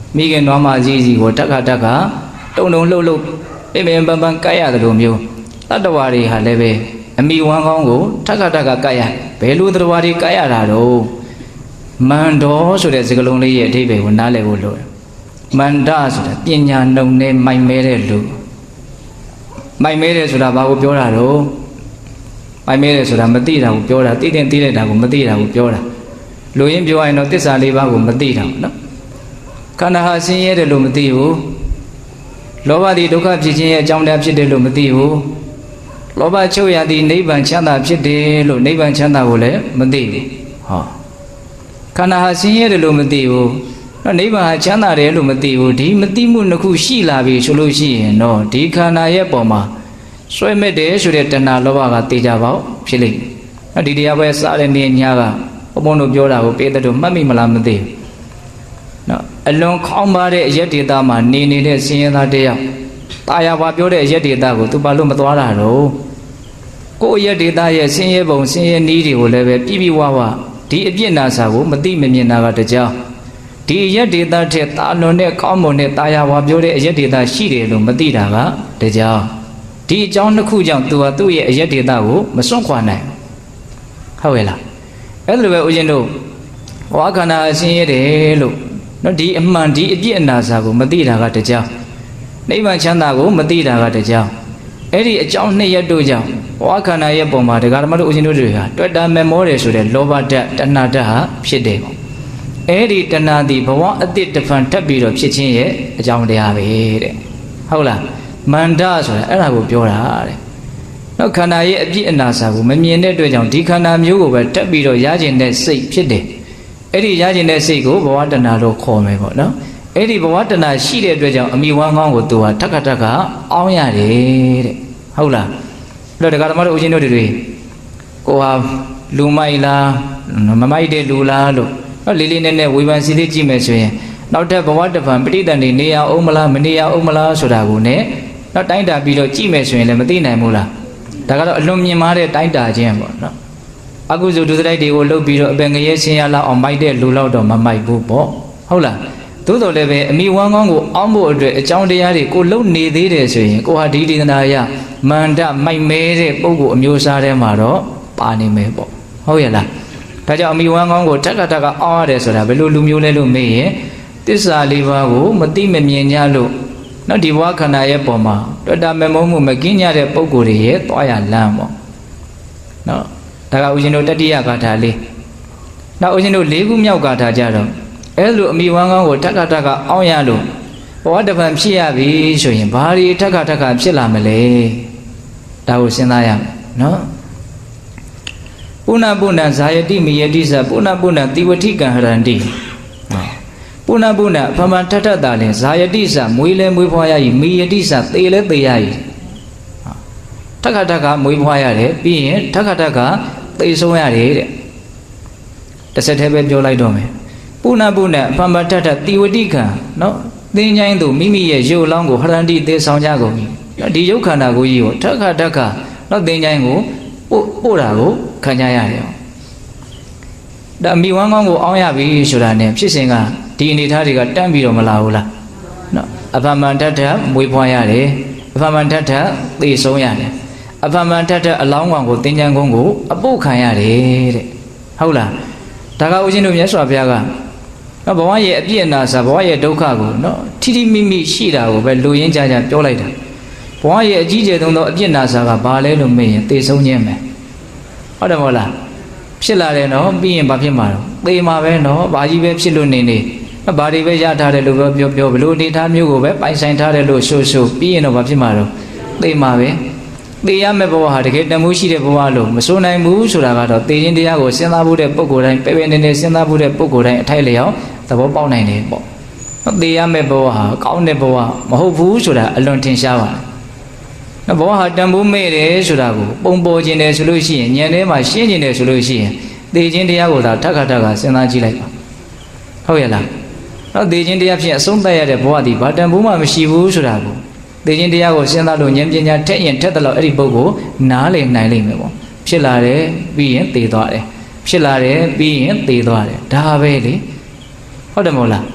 မိခင်တော်မကြီးစီကိုတက်ခါတက်ခါတုံတုံလှုပ်လှုပ်ပြင်းပြင်းပန်းပန်းကိုက်ရတယ်လို့မျိုးတတ္တဝါတွေဟာလည်းပဲအမိဝမ်းကောင်းကိုတက်ခါတက်ခါကိုက်ရဘယ်လိုတတ္တဝါတွေကိုက်ရတာတော့မန္တောဆိုတဲ့စကားလုံးလေးရဲ့အဓိပ္ပာယ်ကိုနားလည်ဖို့လိုတယ်မန္တဆိုတာပညာနှုံနဲ့မိုက်မဲတဲ့လူမိုက်မဲတယ်ဆိုတာဘာကိုပြောတာတော့မိုက်မဲတယ်ဆိုတာမသိတာကိုပြောတာသိတဲ့သိတဲ့တာကိုမသိတာကိုပြောတာလူရင်းပြောရင်တော့သစ္စာလေးပါးကိုမသိတာနော်ခန္ဓာဟာဆင်းရဲတယ်လို့မသိဘူးလောဘသည်ဒုက္ခဖြစ်ခြင်းရဲ့အကြောင်းတရားဖြစ်တယ်လို့မသိဘူးလောဘချုပ်ရသည်နိဗ္ဗာန်ချမ်းသာဖြစ်တယ်လို့နိဗ္ဗာန်ချမ်းသာကိုလည်းမသိဘူးဟောခန္ဓာဟာဆင်းရဲတယ်လို့မသိဘူးနော်နိဗ္ဗာန်ဟာချမ်းသာတယ်လို့မသိဘူးဒီမသိမှုနှစ်ခုရှိလာပြီဆိုလို့ရှိရင်တော့ဒီခန္ဓာရဲ့ပုံမှာဆွဲမဲ့တယ်ဆိုတဲ့တဏှာလောဘကတေချာပေါက်ဖြစ်လိမ့်မယ်နော်ဒီတရားပဲစားတဲ့နေညာကဘုံဘုံတို့ပြောတာကိုပေးတဲ့တို့မှတ်မိမလားမသိဘူးနော်အလွန်ခေါင်းပါတဲ့အရက်ဒေတာမှာနေနေတဲ့ဆင်းရဲသားတယောက်တာယာပါပြောတဲ့အရက်ဒေတာကိုသူဘာလို့မသွားတာတော့ကိုယ့်အရက်ဒေတာရဲ့ဆင်းရဲပုံဆင်းရဲနည်းတွေကိုလည်းပဲပြပြဝဝဒီအပြစ်နာစာကိုမသိမမြင်တာကတကြောင်ဒီအရက်ဒေတာထက်တာလွန်တဲ့ကောင်းမွန်တဲ့တာယာပါပြောတဲ့အရက်ဒေတာရှိတယ်လို့မသိတာကတကြောင်ဒီအကြောင်းတစ်ခုကြောင့်သူဟာသူ့ရဲ့အရက်ဒေတာကိုမစွန့်ခွာနိုင်ဟုတ်ရဲ့လားအဲ့လိုပဲဦးဇင်းတို့ဝါခန္ဓာအရှင်းရတယ်လို့နော်ဒီအမှန်ဒီအပြစ်အနာစာကိုမသိတာကတကြောင်နိဗ္ဗာန်ချမ်းသာကိုမသိတာကတကြောင်အဲ့ဒီအကြောင်းနှစ်ရက်တို့ကြောင့်ဝါခန္ဓာရဲ့ပုံမှာဒကာဓမ္မတို့ဦးဇင်းတို့တွေဟာတွေ့တာမေမောတယ်ဆိုတဲ့လောဘဓာတ်တဏှာဓာတ်ဟာဖြစ်တယ်ပေါ့အဲ့ဒီတဏှာဒီဘဝအတိတ်တဖန်ထပ်ပြီးတော့ဖြစ်ခြင်းရဲ့အကြောင်းတရားပဲတဲ့ဟုတ်လားမန္တဆိုတာအဲ့ဒါကိုပြောတာတဲ့နောက်ခန္ဓာရဲ့အပြစ်အနာစာကိုမမြင်တဲ့အတွက်ကြောင့်ဒီခန္ဓာမျိုးကိုပဲတက်ပြီးတော့ရကျင်တဲ့စိတ်ဖြစ်တယ်အဲ့ဒီရကျင်တဲ့စိတ်ကိုဘဝတဏှာလို့ခေါ်မယ်ပေါ့နော်အဲ့ဒီဘဝတဏှာရှိတဲ့အတွက်ကြောင့်အမိဝမ်းကောင်းကိုသူဟာထက်ခါထက်ခါအောင်းရတယ်တဲ့ဟုတ်လားအဲ့တော့ဒကာဓမ္မတို့ဦးချင်းတို့တွေကိုဟာလူမိုက်လားမမိုက်တဲ့လူလားလို့နော်လေးလေးနက်နက်ဝေဖန်စီလေးကြည့်မယ်ဆိုရင်နောက်ထပ်ဘဝတဖန်ပဋိသန္ဓေနေရအောင်မလားမနေရအောင်မလားဆိုတာကို ਨੇ နောက်တိုင်းတာပြီးတော့ကြည့်မယ်ဆိုရင်လည်းမသိနိုင်ဘူးလားဒါကတော့အလွန်မြင်မာတဲ့တိုင်းတာခြင်းပေါ့နော်အကုသိုလ်ဒုစရိုက်တွေကိုလုပ်ပြီးတော့အပင်ငရဲဆင်းရလောက်အောင်မိုက်တဲ့လူလောက်တော့မမိုက်ဘူးပေါ့ဟုတ်လားသို့တော်လည်းပဲအမိဝမ်းကောင်းကိုအောင်းဖို့အတွက်အကြောင်းတရားတွေကိုလုံနေသေးတယ်ဆိုရင်ကိုဟာဒီဒေသနာရမန္တမိုက်မဲတဲ့ပုဂ္ဂိုလ်အမျိုးအစားထဲမှာတော့ပါနေမယ်ပေါ့ဟုတ်ရဲ့လားဒါကြောင့်အမိဝမ်းကောင်းကိုထက်ကထက်ကအောင်းရတယ်ဆိုတာဘယ်လိုလူမျိုးလဲလို့မေးရင်သစ္စာလေးပါးကိုမသိမမြင်ကြလို့နော်ဒီဘဝခန္ဓာရဲ့ပုံမှာတွေ့တာမမုန်းမှုမကင်းကြတဲ့ပုဂ္ဂိုလ်တွေရဲ့သွားရလမ်းပေါ့နော်ဒါကဦးဇင်းတို့တတိယဂါထာလေးနောက်ဦးဇင်းတို့လေးခုမြောက်ဂါထာကြတော့အဲ့လိုအမိဝမ်းကောင်းကိုထက်ကထက်ကအောင်းရလို့ဘဝတပံဖြစ်ရပြီဆိုရင်ဘာတွေထက်ကထက်ကဖြစ်လာမလဲဒါကိုစဉ်းစားရမယ်နော်ပုဏ္ဏပုဏ္ဏဇာယတိမိယတိသပုဏ္ဏပုဏ္ဏတိဝတိကံဟရန္တိပုဏ္ဏပုဏ္ဏဖမန်ထထတာလင်ဇာယတိသမွေးလဲမွေးဖွားရည်မိယတိသသေလဲသေရည်ထက်ခါထက်ခါမွေးဖွားရတယ်ပြီးရင်ထက်ခါထက်ခါသေဆုံးရတယ်တဲ့တစ်ဆက်တည်းပဲပြောလိုက်တော့မယ်ပုဏ္ဏပုဏ္ဏဖမန်ထထတိဝတိကံနော်သင်္ချိုင်းသူမိမိရဲ့ရုပ်လောင်းကိုဟရန္တိသေဆောင်ကြကုန်ပြီဒီရုပ်ခန္ဓာကိုကြီးကိုထက်ခါထက်ခါနော်သင်္ချိုင်းကိုပို့ပို့တာကိုခံကြရတယ်ဒါမိဝမ်းကောင်းကိုအောင်းရပြီဆိုတာ ਨੇ ဖြစ်စဉ်ကဒီအနေထားတွေကတန်းပြီးတော့မလာဘူးလားနော်အဖမန်ထထမွေးဖွားရတယ်အဖမန်ထထသေဆုံးရတယ်အဖမန်ထထအလောင်းကောင်ကိုသင်္ကြန်ကုန်းကိုအပုတ်ခံရတယ်တဲ့ဟုတ်လားဒါကဦးဇင်းတို့မြတ်စွာဘုရားကနော်ဘဝရဲ့အပြည့်အနာစာဘဝရဲ့ဒုက္ခကိုနော်ထိထိမိမိရှိတာကိုပဲလူရင်းကြကြပြောလိုက်တာဘဝရဲ့အကြီးကျယ်ဆုံးသောအပြည့်အနာစာကဘာလဲလို့မေးရင်သေဆုံးခြင်းပဲဟုတ်တယ်မဟုတ်လားဖြစ်လာတယ်နော်ပြီးရင်ဘာဖြစ်မှာတော့သေမှာပဲနော်ဘာကြီးပဲဖြစ်လို့နေနေဘာတွေပဲရထားတယ်လို့ပြောပြောပြောဘလို့အနေထားမျိုးကိုပဲပိုင်ဆိုင်ထားတယ်လို့ဆိုဆိုပြီးရင်တော့ဘာဖြစ်မှာတော့သေမှာပဲသေရမယ့်ဘဝဟာတကယ်တမှုရှိတဲ့ဘဝလို့မဆိုနိုင်ဘူးဆိုတာကတော့သေခြင်းတရားကိုစဉ်းစားဖို့တဲ့ပုဂ္ဂိုလ်တိုင်းပဲပဲနေနေစဉ်းစားဖို့တဲ့ပုဂ္ဂိုလ်တိုင်းအထိုက်လျောက်သဘောပေါက်နိုင်တယ်ပေါ့သေရမယ့်ဘဝဟာကောင်းတဲ့ဘဝမဟုတ်ဘူးဆိုတာအလွန်ထင်ရှားပါတယ်ဘဝဟာတန်ဖိုးမဲ့တယ်ဆိုတာကိုပုံပေါ်ခြင်းတယ်ဆိုလို့ရှိရင်ဉာဏ်ထဲမှာရှင်းခြင်းတယ်ဆိုလို့ရှိရင်သေခြင်းတရားကိုသာထက်ခါထက်ခါစဉ်းစားကြည့်လိုက်ပါဟုတ်ရဲ့လားတော့သေခြင်းတရားဖြင့်အဆုံးသတ်ရတဲ့ဘဝဒီဘာတန်ဖိုးမှမရှိဘူးဆိုတာကိုသေခြင်းတရားကိုစဉ်းစားလို့ဉာဏ်ပညာထက်ရင်ထက်တယ်လို့အဲ့ဒီပုဂ္ဂိုလ်နားလည်နိုင်လိမ့်မယ်ပေါ့ဖြစ်လာတယ်ပြီးရင်သေသွားတယ်ဖြစ်လာတယ်ပြီးရင်သေသွားတယ်ဒါပဲလေဟုတ်တယ်မဟုတ်လား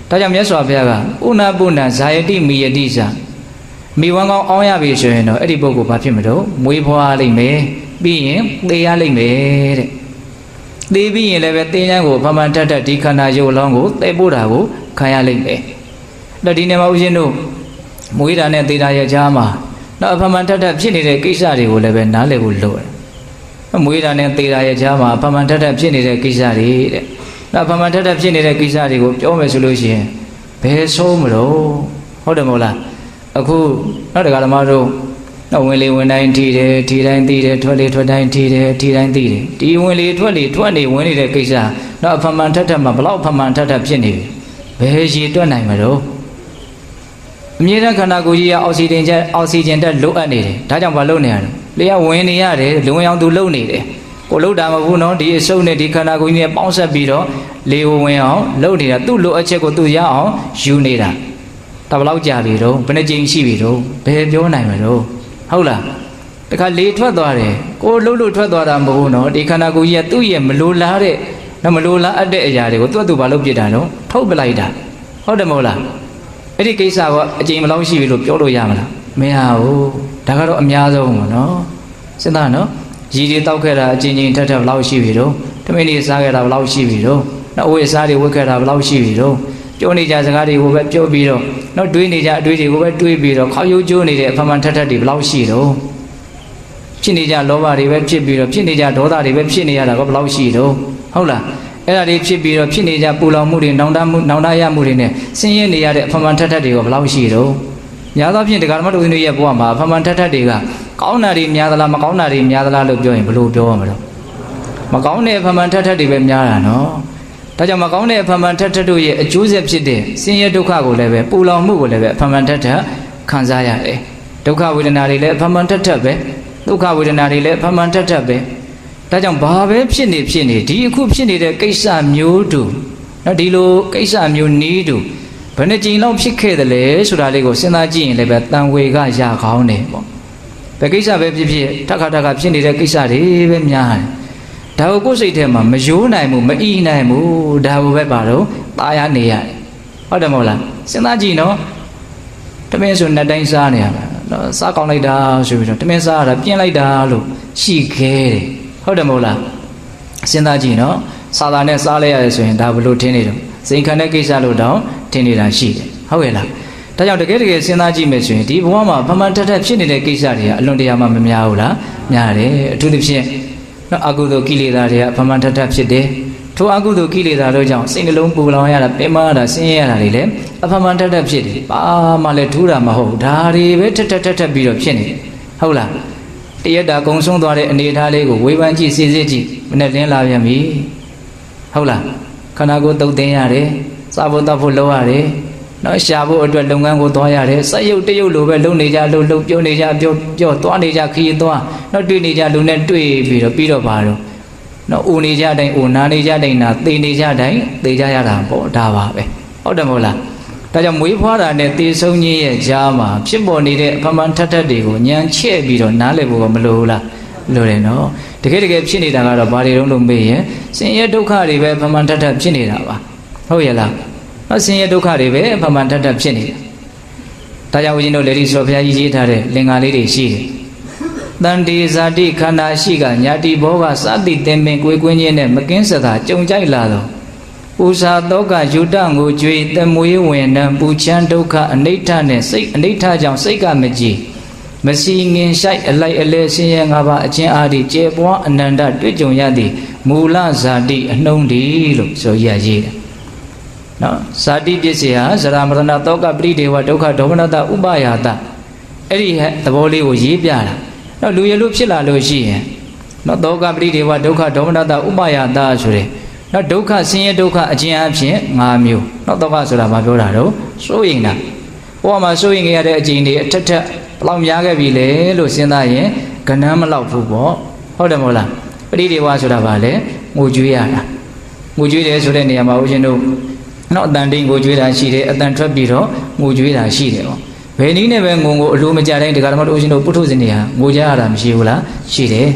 ဒါကြောင့်မြတ်စွာဘုရားကဥနာပုဏ္ဏဇာယတိမိယတိစာမိဝမ်းကောင်းအောင်းရပြီဆိုရင်တော့အဲ့ဒီပုဂ္ဂိုလ်ဘာဖြစ်မလို့မွေးဖွားလိမ့်မယ်ပြီးရင်သေရလိမ့်မယ်တဲ့သေပြီးရင်လည်းပဲသေချမ်းကိုဖမှန်ထက်ထက်ဒီခန္ဓာရုပ်လောင်းကိုသေပို့တာကိုခံရလိမ့်မယ်တော့ဒီနေ့မှာဦးဇင်းတို့မွေးတာနဲ့သေတာရဲ့ကြားမှာတော့ဖမှန်ထက်ထက်ဖြစ်နေတဲ့ကိစ္စတွေကိုလည်းပဲနားလည်ဖို့လိုတယ်မွေးတာနဲ့သေတာရဲ့ကြားမှာဖမှန်ထက်ထက်ဖြစ်နေတဲ့ကိစ္စတွေတဲ့တော့ဖမှန်ထက်ထက်ဖြစ်နေတဲ့ကိစ္စတွေကိုပြောမယ်ဆိုလို့ရှိရင်ဘယ်ဆိုးမလို့ဟုတ်တယ်မဟုတ်လားအခုနောက်တခါဓမ္မတို့တော့ဝင်လေဝင်တိုင်းထီတယ်ထီတိုင်းသိတယ်ထွက်လေထွက်တိုင်းထီတယ်ထီတိုင်းသိတယ်ဒီဝင်လေထွက်လေထွက်နေဝင်နေတဲ့ကိစ္စတော့အဖမှန်ထက်ထက်မှာဘလောက်ဖမှန်ထက်ထက်ဖြစ်နေပြီဘယ်ရည်တွက်နိုင်မလို့အမြဲတမ်းခန္ဓာကိုယ်ကြီးကအောက်ဆီဂျင်ချက်အောက်ဆီဂျင်တက်လိုအပ်နေတယ်ဒါကြောင့်မလုပ်နေရတော့လေကဝင်နေရတယ်လုံအောင်သူလုံနေတယ်ကိုလုံတာမဟုတ်ဘူးနော်ဒီအစုပ်နဲ့ဒီခန္ဓာကိုယ်ကြီးနဲ့ပေါင်းဆက်ပြီးတော့လေကိုဝင်အောင်လုံနေတာသူ့လိုအပ်ချက်ကိုသူရအောင်ယူနေတာဒါဘလောက်ကြာပြီတော့ဘယ်နှကြိမ်ရှိပြီတော့ဘယ်ပြောနိုင်မလို့ဟုတ်လားတခါလေထွက်သွားတယ်ကိုလှုပ်လို့ထွက်သွားတာမဟုတ်ဘူးနော်ဒီခန္ဓာကိုယ်ကြီးကသူ့ရဲ့မလိုလားတဲ့မလိုလားအပ်တဲ့အရာတွေကိုသူ့သူဘာလို့ပြစ်တာတော့ထုတ်ပလိုက်တာဟုတ်တယ်မဟုတ်လားအဲ့ဒီကိစ္စကအကျိန်မလောက်ရှိပြီလို့ပြောလို့ရမလားမရဘူးဒါကတော့အများဆုံးပေါ့နော်စဉ်းစားနော်ရည်တွေတောက်ခဲ့တာအကျဉ်းချင်းထက်ထက်ဘလောက်ရှိပြီတော့တမင်းတွေစားခဲ့တာဘလောက်ရှိပြီတော့နောက်အဝိအစားတွေဝတ်ခဲ့တာဘလောက်ရှိပြီတော့ပြောနေကြစကားတွေကိုပဲပြောပြီးတော့နောက်တွေးနေကြအတွေးတွေကိုပဲတွေးပြီးတော့ခေါက်ရုပ်ကျိုးနေတဲ့အဖမှန်ထက်ထက်တွေဘလောက်ရှိတော့ဖြစ်နေကြလောဘတွေပဲဖြစ်ပြီးတော့ဖြစ်နေကြဒေါသတွေပဲဖြစ်နေရတာကဘလောက်ရှိတော့ဟုတ်လားအဲ့ဒါတွေဖြစ်ပြီးတော့ဖြစ်နေကြပူလောင်မှုတွေနောင်တမှုနောင်တရမှုတွေနဲ့ဆင်းရဲနေရတဲ့အဖမှန်ထက်ထက်တွေကဘလောက်ရှိတော့ညာသောဖြင့်တရားဓမ္မတို့တွေရဲ့ဘဝမှာအဖမှန်ထက်ထက်တွေကကောင်းတာတွေများသလားမကောင်းတာတွေများသလားလို့ပြောရင်ဘယ်လိုပြောရမလဲမကောင်းတဲ့အဖမှန်ထက်ထက်တွေပဲများတာနော်ဒါကြောင့်မကောင်းတဲ့အဖမှန်ထက်ထက်တို့ရဲ့အကျိုးဆက်ဖြစ်တဲ့ဆင်းရဲဒုက္ခကိုလည်းပဲပူလောင်မှုကိုလည်းပဲအဖမှန်ထက်ထက်ခံစားရတယ်ဒုက္ခဝေဒနာတွေလည်းအဖမှန်ထက်ထက်ပဲဒုက္ခဝေဒနာတွေလည်းအဖမှန်ထက်ထက်ပဲဒါကြောင့်ဘာပဲဖြစ်နေဖြစ်နေဒီအခုဖြစ်နေတဲ့ကိစ္စမျိုးတူနော်ဒီလိုကိစ္စမျိုးနီးတူဘယ်နှကြိမ်လောက်ဖြစ်ခဲ့တယ်လဲဆိုတာလေးကိုစဉ်းစားကြည့်ရင်လည်းပဲတန်ဝေကရကောင်းတယ်ပေါ့ဘယ်ကိစ္စပဲဖြစ်ဖြစ်တခါတခါဖြစ်နေတဲ့ကိစ္စတွေပဲများတယ်ဒါကိုကိုယ်စိတ်ထဲမှာမယိုးနိုင်ဘူးမအီးနိုင်ဘူးဒါကိုပဲပါတော့ตายရနေရတယ်ဟုတ်တယ်မဟုတ်လားစဉ်းစားကြည့်နော်တမင်းဆိုနှစ်တိုင်းစားနေရတာနော်စားကောင်းလိုက်တာဆိုပြီးတော့တမင်းစားရတာပြင်းလိုက်တာလို့ရှိခဲတယ်ဟုတ်တယ်မဟုတ်လားစဉ်းစားကြည့်နော်စာသားနဲ့စားလိုက်ရတယ်ဆိုရင်ဒါဘလို့ထင်းနေတော့စိန်ခံတဲ့ကိစ္စလို့တောင်ထင်နေတာရှိတယ်ဟုတ်ရဲ့လားဒါကြောင့်တကယ်တကယ်စဉ်းစားကြည့်မယ်ဆိုရင်ဒီဘဝမှာဖမှန်ထက်ထက်ဖြစ်နေတဲ့ကိစ္စတွေကအလွန်တရာမှမများဘူးလားများတယ်အထူးသဖြင့်နော်အကုသိုလ်ကိလေသာတွေကဖမှန်ထက်ထက်ဖြစ်တယ်ထိုအကုသိုလ်ကိလေသာတို့ကြောင့်စိတ်နှလုံးပူလောင်ရတာပင်မရတာဆင်းရဲရတာတွေလည်းအဖမှန်ထက်ထက်ဖြစ်တယ်ဘာမှလည်းထူးတာမဟုတ်ဒါတွေပဲထက်ထက်ထက်ထက်ပြီးတော့ဖြစ်နေတယ်ဟုတ်လားတရက်တာကုံဆုံးသွားတဲ့အနေအထားလေးကိုဝေဖန်ကြည့်စစ်စစ်ကြည့်မနဲ့လင်းလာပြန်ပြီဟုတ်လားခန္ဓာကိုယ်တုတ်သိမ်းရတယ်စားဖို့တောက်ဖို့လုပ်ရတယ်နော်ရှာဖို့အတွက်လုပ်ငန်းကိုသွားရတယ်စက်ရုပ်တရုပ်လိုပဲလုပ်နေကြလို့လုပ်ပြောနေကြပြောပြောသွားနေကြခရီးသွားနော်တွေ့နေကြလူနဲ့တွေ့ပြီးတော့ပြီးတော့ပါတော့နော်ဦးနေကြတိုင်းဦးနာနေကြတိုင်းနာသေနေကြတိုင်းသေကြရတာပေါ့ဒါပါပဲဟုတ်တယ်မဟုတ်လားဒါကြောင့်မွေးဖွားတာနဲ့သေဆုံးခြင်းရဲ့ကြားမှာဖြစ်ပေါ်နေတဲ့အဖမှန်ထက်ထက်တွေကိုညံချဲ့ပြီးတော့နားလည်ဖို့မလိုဘူးလားလိုတယ်နော်တကယ်တကယ်ဖြစ်နေတာကတော့ဘာတွေတုံးလို့မေးရင်ဆင်းရဲဒုက္ခတွေပဲအဖမှန်ထက်ထက်ဖြစ်နေတာပါဟုတ်ရဲ့လားနော်ဆင်းရဲဒုက္ခတွေပဲအဖမှန်ထက်ထက်ဖြစ်နေတာဒါကြောင့်ဦးဇင်းတို့လေဒီဆိုဘုရားကြီးရေးထားတဲ့လင်္ကာလေးတွေရှိတယ်တန်တေဇာတိခန္ဓာရှိကညာတိဘောကစသည်တင်ပင်ကိုယ်ကွင်းချင်းနဲ့မကင်းစသာကြုံကြိုက်လာတော့ပူဇာတောကယူတငိုကြွေသမွေးဝင်တံပူချမ်းဒုက္ခအနိဋ္ဌနဲ့စိတ်အနိဋ္ဌကြောင့်စိတ်ကမကြည်မစီငင်ဆိုင်အလိုက်အလဲဆင်းရဲငါးပါးအချင်းအားဒီကျေပွားအနန္တတွေ့ကြုံရသည်မူလဇာတိအနှုံးဒီလို့ဆိုရရေးတယ်နော်ဇာတိပစ္စည်းဟာဇရာမရဏတောကပရိဒေဝဒုက္ခဒေါမနတဥပယာတအဲ့ဒီသဘောလေးကိုရေးပြတာနော်လူရလူဖြစ်လာလို့ရှိရင်နော်တောကပရိဒေဝဒုက္ခဒေါမနတဥပယာတဆိုတဲ့နော်ဒုက္ခဆင်းရဲဒုက္ခအကျဉ်းအဖြစ်၅မျိုးနော်တောကဆိုတာဘာပြောတာတော့စိုးရင်တာဘဝမှာစိုးရင်ရတဲ့အကျဉ်းတွေအထက်ထက်ဘလောက်များခဲ့ပြီလဲလို့စဉ်းစားရင်ကဏ္ဍမလောက်ဘူးပေါ့ဟုတ်တယ်မဟုတ်လားပရိဒေဝဆိုတာဘာလဲငိုကြွေးရတာငိုကြွေးတယ်ဆိုတဲ့နေရာမှာဦးဇင်းတို့နော်အတန်တိန်ငိုကြွေးတာရှိတယ်အတန်ထွက်ပြီးတော့ငိုကြွေးတာရှိတယ်ပေါ့ဘယ်နည်းနဲ့ပဲငုံကိုအလိုမကြတိုင်းတရားဓမ္မတို့ဦးဇင်းတို့ပုထုဇဉ်တွေဟာငိုကြရတာမရှိဘူးလားရှိတယ်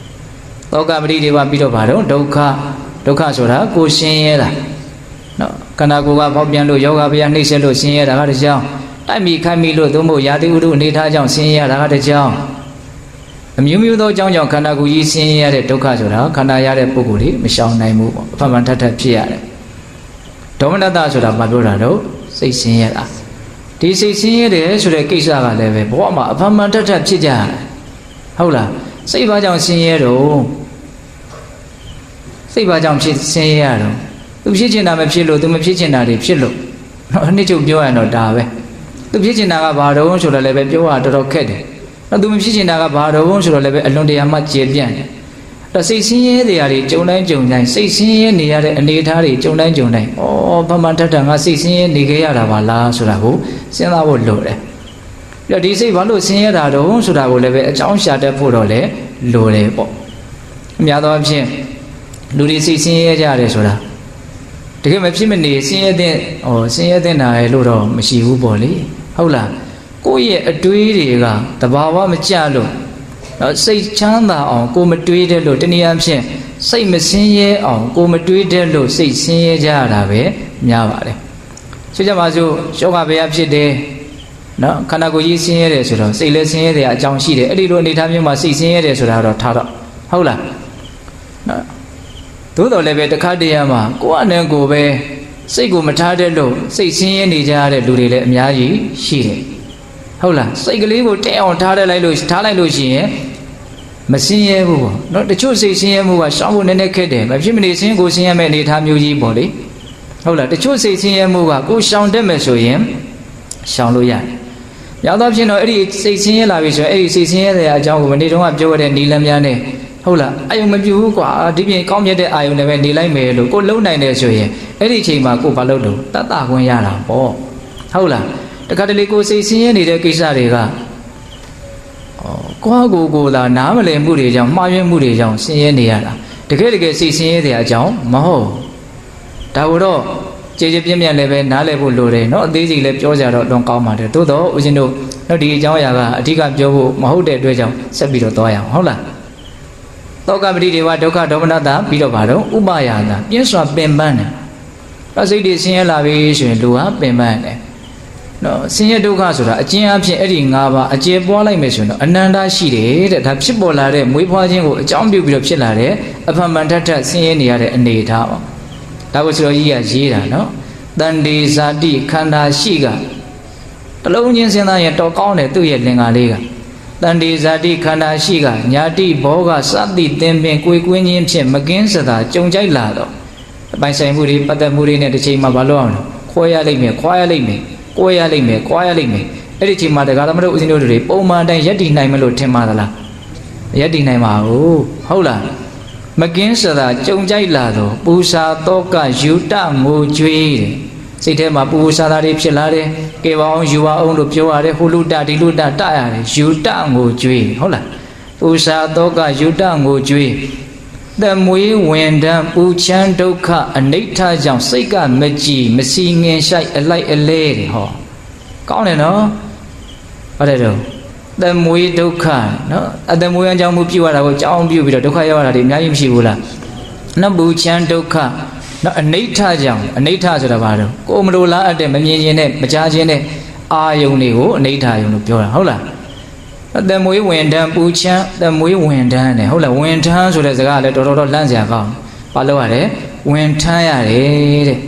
သောကပရိဒေဝပြီးတော့ဘာတော့ဒုက္ခဒုက္ခဆိုတာကိုရှင်းရဲတာနော်ခန္ဓာကိုယ်ကပေါက်ပြန်လို့ယောဂဗျာနှိမ့်ဆက်လို့ဆင်းရဲတာကတကြောင်တိုက်မိခိုက်မိလို့သို့မဟုတ်ရာသီဥတုအနေထားကြောင့်ဆင်းရဲတာကတကြောင်အမျိုးမျိုးသောအကြောင်းကြောင့်ခန္ဓာကိုယ်ကြီးဆင်းရဲရတဲ့ဒုက္ခဆိုတာခန္ဓာရတဲ့ပုဂ္ဂိုလ်တွေမရှောင်နိုင်ဘူးပေါ့အဖမှန်ထပ်ထပ်ဖြစ်ရတယ်ဒေါမနတဆိုတာမပြောတာတော့စိတ်ဆင်းရဲတာဒီစိတ်ဆင်းရဲတယ်ဆိုတဲ့ကိစ္စကလည်းပဲဘဝမှာအဖမှန်ထပ်ထပ်ဖြစ်ကြရတယ်ဟုတ်လားစိတ်ဘာကြောင့်ဆင်းရဲတော့စိတ်ဘာကြောင့်ဖြစ်ဆင်းရဲရတော့သူဖြစ်ချင်တာမဖြစ်လို့သူမဖြစ်ချင်တာတွေဖြစ်လို့အနှစ်ချုပ်ပြောရတော့ဒါပဲသူဖြစ်ချင်တာကဘာတော့ဆိုတော့လည်းပဲပြောရတော်တော်ခက်တယ်အဲ့သူမဖြစ်ချင်တာကဘာတော့ဆိုတော့လည်းပဲအလွန်တရာမှကျေပြန့်တယ်အဲ့စိတ်ဆင်းရဲတရားတွေကြုံတိုင်းကြုံတိုင်းစိတ်ဆင်းရဲနေရတဲ့အနေအထားတွေကြုံတိုင်းကြုံတိုင်းဩဘာမှထက်ထငါစိတ်ဆင်းရဲနေခဲ့ရတာပါလားဆိုတာကိုစဉ်းစားဖို့လိုတယ်ပြီးတော့ဒီစိတ်ဘာလို့ဆင်းရဲတာတော့ဆိုတာကိုလည်းပဲအကြောင်းရှာတတ်ဖို့တော့လည်းလိုတယ်ပေါ့အများသောအားဖြင့်လူတွေစိတ်ဆင်းရဲကြတယ်ဆိုတာတကယ်မဖြစ်မနေဆင်းရဲတဲ့ဟောဆင်းရဲတဲ့နာရလို့တော့မရှိဘူးပေါ့လေဟုတ်လားကိုယ့်ရဲ့အတွေးတွေကတဘာဝမကြလို့နော်စိတ်ချမ်းသာအောင်ကိုမတွေးတဲ့လို့တနည်းအားဖြင့်စိတ်မဆင်းရဲအောင်ကိုမတွေးတဲ့လို့စိတ်ဆင်းရဲကြရတာပဲများပါတယ်ဆိုကြပါစို့ယောဂဗျာဖြစ်တယ်နော်ခန္ဓာကိုယ်ကြီးဆင်းရဲတယ်ဆိုတော့စိတ်လည်းဆင်းရဲတယ်အကြောင်းရှိတယ်အဲ့ဒီလိုအနေထားမျိုးမှာစိတ်ဆင်းရဲတယ်ဆိုတာတော့ထားတော့ဟုတ်လားနော်သို့တော်လည်းပဲတစ်ခါတည်းရမှာကိုယ့်အနေကိုပဲစိတ်ကိုမထားတဲ့လို့စိတ်ဆင်းရဲနေကြရတဲ့လူတွေလည်းအများကြီးရှိတယ်ဟုတ်လားစိတ်ကလေးကိုတဲအောင်ထားလိုက်လို့ထားလိုက်လို့ရှိရင်မဆင်းရဲဘူးပေါ့နော်တချို့စိတ်ဆင်းရဲမှုကရှောင်ဖို့နည်းနည်းခက်တယ်မဖြစ်မနေဆင်းကိုဆင်းရဲမဲ့အနေထားမျိုးကြီးပေါ့လေဟုတ်လားတချို့စိတ်ဆင်းရဲမှုကကိုရှောင်တတ်မယ်ဆိုရင်ရှောင်လို့ရတယ်ရောက်တော့ဖြစ်တော့အဲ့ဒီစိတ်ဆင်းရဲလာပြီဆိုရင်အဲ့ဒီစိတ်ဆင်းရဲတဲ့အကြောင်းကိုမနေ့တုန်းကပြောရတဲ့နီလန်းများနဲ့ဟုတ်လားအာယုံမပြူဘူးကွာဒီပြင်ကောင်းမြတ်တဲ့အာယုံနဲ့ပဲနေလိုက်မယ်လို့ကိုလုံနိုင်တယ်ဆိုရင်အဲ့ဒီအချိန်မှာကိုဘာလုပ်လို့တတ်တာခွင့်ရတာပေါ့ဟုတ်လားတခါတလေကိုစိတ်ဆင်းရဲနေတဲ့ကိစ္စတွေကဩကိုယ့်ကိုယ်ကိုသာနားမလည်မှုတွေကြောင့်မှားယွင်းမှုတွေကြောင့်ဆင်းရဲနေရတာတကယ်တကယ်စိတ်ဆင်းရဲတဲ့အကြောင်းမဟုတ်ဒါကိုတော့ကြေကြေပြင်းပြင်းလည်းပဲနားလည်ဖို့လိုတယ်เนาะအသေးစိတ်လည်းပြောကြတော့တော့ကောင်းပါတယ်သို့တော့ဦးဇင်းတို့တော့ဒီအကြောင်းအရာကအဓိကပြောဖို့မဟုတ်တဲ့အတွက်ကြောင့်ဆက်ပြီးတော့သွားရအောင်ဟုတ်လားသောကပတိဒေဝဒုက္ခဒေါမနတပြီးတော့ဗါတော့ဥပယာနာပြင်းစွာပင်ပန်းတယ်အစိတ်တွေဆင်းရဲလာပြီဆိုရင်လူဟာပင်ပန်းတယ်နော်ဆင်းရဲဒုက္ခဆိုတာအကျဉ်းအဖြစ်အဲ့ဒီ၅ပါးအကျေပွားလိုက်မယ်ဆိုရင်တော့အနန္တရှိတယ်တဲ့ဒါဖြစ်ပေါ်လာတဲ့မွေးဖွားခြင်းကိုအကြောင်းပြုပြီးတော့ဖြစ်လာတဲ့အဖမှန်ထက်ထက်ဆင်းရဲနေရတဲ့အနေအထားပေါ့ဒါကိုဆိုတော့ကြီးကရေးတာနော်တန်တေဇာတိခန္ဓာရှိကတလုံးချင်းစဉ်းစားရင်တော်ကောင်းတယ်သူ့ရဲ့လင်္ကာလေးကတန်တေဇာတိခန္ဓာရှိကညာတိဘောကစသည်သင်ပင်ကိုယ်ကွင်းချင်းဖြင့်မကင်းစသာကြုံကြိုက်လာတော့အပိုင်ဆိုင်မှုတွေပတ်သက်မှုတွေနဲ့တစ်ချိန်မှာမလုပ်အောင်ခွဲရလိမ့်မယ်ခွာရလိမ့်မယ်ကိုယ်ရလိမ့်မယ်၊ကွာရလိမ့်မယ်။အဲ့ဒီချိန်မှာတရားဓမ္မတို့ဦးဇင်းတို့တွေပုံမှန်တိုင်းယက်တည်နိုင်မလို့ထင်ပါသလား။ယက်တည်နိုင်ပါဘူး။ဟုတ်လား။မကင်းစသာကြုံကြိုက်လာတော့ပူစာတောကယူတငိုကြွေးတယ်။စိတ်ထဲမှာပူစာသားတွေဖြစ်လာတယ်။ကေပါအောင်ယူပါအောင်လို့ပြောရတယ်။ဟိုလူတဒီလူတတရတယ်။ယူတငိုကြွေးဟုတ်လား။ပူစာတောကယူတငိုကြွေးသမွေးဝင်တန်းပူချမ်းဒုက္ခအနိဋ္ဌကြောင့်စိတ်ကမကြည်မစီငင်ဆိုင်အလိုက်အလဲတယ်ဟောကောင်းတယ်နော်ဟုတ်တယ်တော့သမွေးဒုက္ခနော်အသမွေးအကြောင်းမှုပြုရတာကိုကြောင်းပြုပြီးတော့ဒုက္ခရောက်ရတာတွေအများကြီးမရှိဘူးလားနော်ပူချမ်းဒုက္ခနော်အနိဋ္ဌကြောင့်အနိဋ္ဌဆိုတာဘာလို့ကိုယ်မလိုလားအပ်တဲ့မမြင်ခြင်းနဲ့မကြားခြင်းနဲ့အာယုန်တွေကိုအနိဋ္ဌယုံလို့ပြောတာဟုတ်လားအသမွေးဝင်တန်းပူချမ်းသမွေးဝင်တန်းတယ်ဟုတ်လားဝင်ထမ်းဆိုတဲ့စကားကလည်းတော်တော်တော့လန့်စရာကောင်းဘာလို့ရလဲဝင်ထမ်းရတယ်တဲ့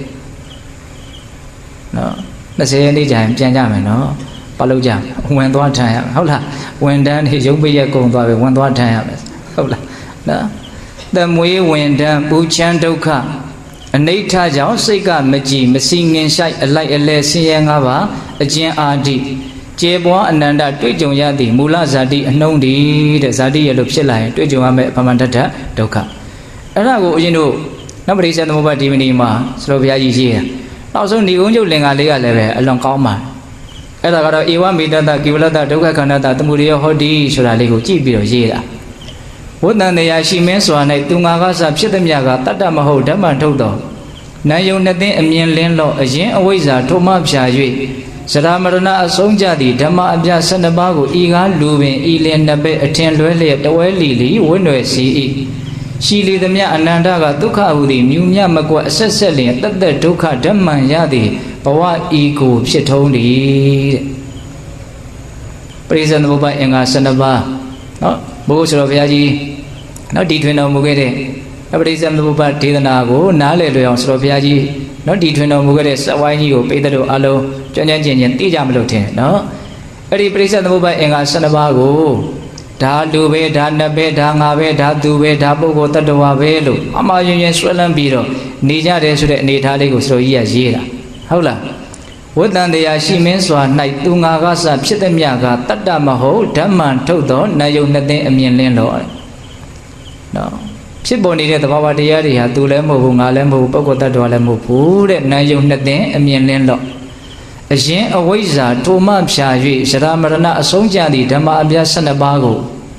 နော်၂၀ရက်နေ့ကျရင်ပြန်ကြမယ်နော်ဘာလို့ကြဝင်သွားထမ်းရမယ်ဟုတ်လားဝင်တန်းနေရုပ်ပိရက်ကုန်သွားပြီဝင်သွားထမ်းရမယ်ဟုတ်လားနော်သမွေးဝင်တန်းပူချမ်းဒုက္ခအနိဋ္ဌကြောင့်စိတ်ကမကြည်မစီငင်ဆိုင်အလိုက်အလဲဆင်းရဲ၅ပါးအကျဉ်အာတိကျေပွားအနန္တတွေ့ကြုံရသည့်မူလဇာတိအနှုံးတည်တဲ့ဇာတိရဲ့လို့ဖြစ်လာရင်တွေ့ကြုံရမယ့်အမှန်တတ်တဲ့ဒုက္ခအဲ့ဒါကိုအရင်တို့နဗ္ဗရိစ္ဆသမုပ္ပါဒီမဏီမှာစရောဘုရားကြီးရေးတာနောက်ဆုံးဏီကုန်းကျုပ်လင်္ကာလေးကလည်းပဲအလွန်ကောင်းပါအဲ့ဒါကတော့ဧဝမေတ္တကိဝလတ္တဒုက္ခခန္ဓတသမုဒယဟောတိဆိုတာလေးကိုကြည့်ပြီးတော့ရေးတာဝတ္တန်တရားရှိမင်းစွာ၌သူငါကစဖြစ်သည်မြတ်ကတတ္တမဟုတ်ဓမ္မထုတ်တော်နာယုံနှစ်သိန်းအမြင်လင်းလော့အရင်အဝိဇ္ဇာထိုမှဖြာ၍ဇရာမရဏအဆုံးကြသည့်ဓမ္မအပြ၁၂ပါးကိုဤကားလူပင်ဤလင်နှစ်ပဲ့အထင်လွဲလျက်တဝဲလီလီဝိနွယ်စီ၏ရှိလေသည်မြအနန္တကဒုက္ခဟုသည်မြူမြမကွအဆက်ဆက်လျင်တတ်သက်ဒုက္ခဓမ္မံရသည်ဘဝဤကိုဖြစ်ထုံးသည်တဲ့ပရိစ္ဆေသမုပ္ပါအင်္ဂါ၁၂ပါးနော်ဘုရားဆိုတော်ဘုရားကြီးနော်ဒီထွင်တော်မူခဲ့တဲ့ပရိစ္ဆေသမုပ္ပါဒေသနာကိုနားလည်လွယ်အောင်ဆိုတော်ဘုရားကြီးနော်ဒီထွင်တော်မူခဲ့တဲ့စက်ဝိုင်းကြီးကိုပိဿတို့အလုံးကြွကြွကျင်ကျင်သိကြမလို့ထင်နော်အဲ့ဒီပရိစ္ဆေသမုပ္ပါအင်္ဂါ၁၂ပါးကိုဒါလူပဲဒါနတ်ပဲဒါငါပဲဒါသူပဲဒါပုဂ္ဂိုလ်တ attva ပဲလို့အမှားယွင်းယွင်းဆွဲလန်းပြီးတော့နေကြတယ်ဆိုတဲ့အနေအထားလေးကိုဆိုတော်ကြီးကရေးတာဟုတ်လားဝတ္တန်တရားရှိမင်းစွာ၌သူငါကစဖြစ်သည်မြကတတ္တမဟုတ်ဓမ္မံထုတ်သောနာယုံနှစ်သိန်းအမြင်လင်းတော့နော်ဖြစ်ပေါ်နေတဲ့သဘာဝတရားတွေဟာသူလည်းမဟုတ်ဘူးငါလည်းမဟုတ်ဘူးပုဂ္ဂိုလ်တ attva လည်းမဟုတ်ဘူးတဲ့နာယုံနှစ်သိန်းအမြင်လင်းတော့အရင်အဝိဇ္ဇာထိုမှဖြာ၍ရှရာမရဏအဆုံးကြသည့်ဓမ္မအပြား၁၂ပါးကို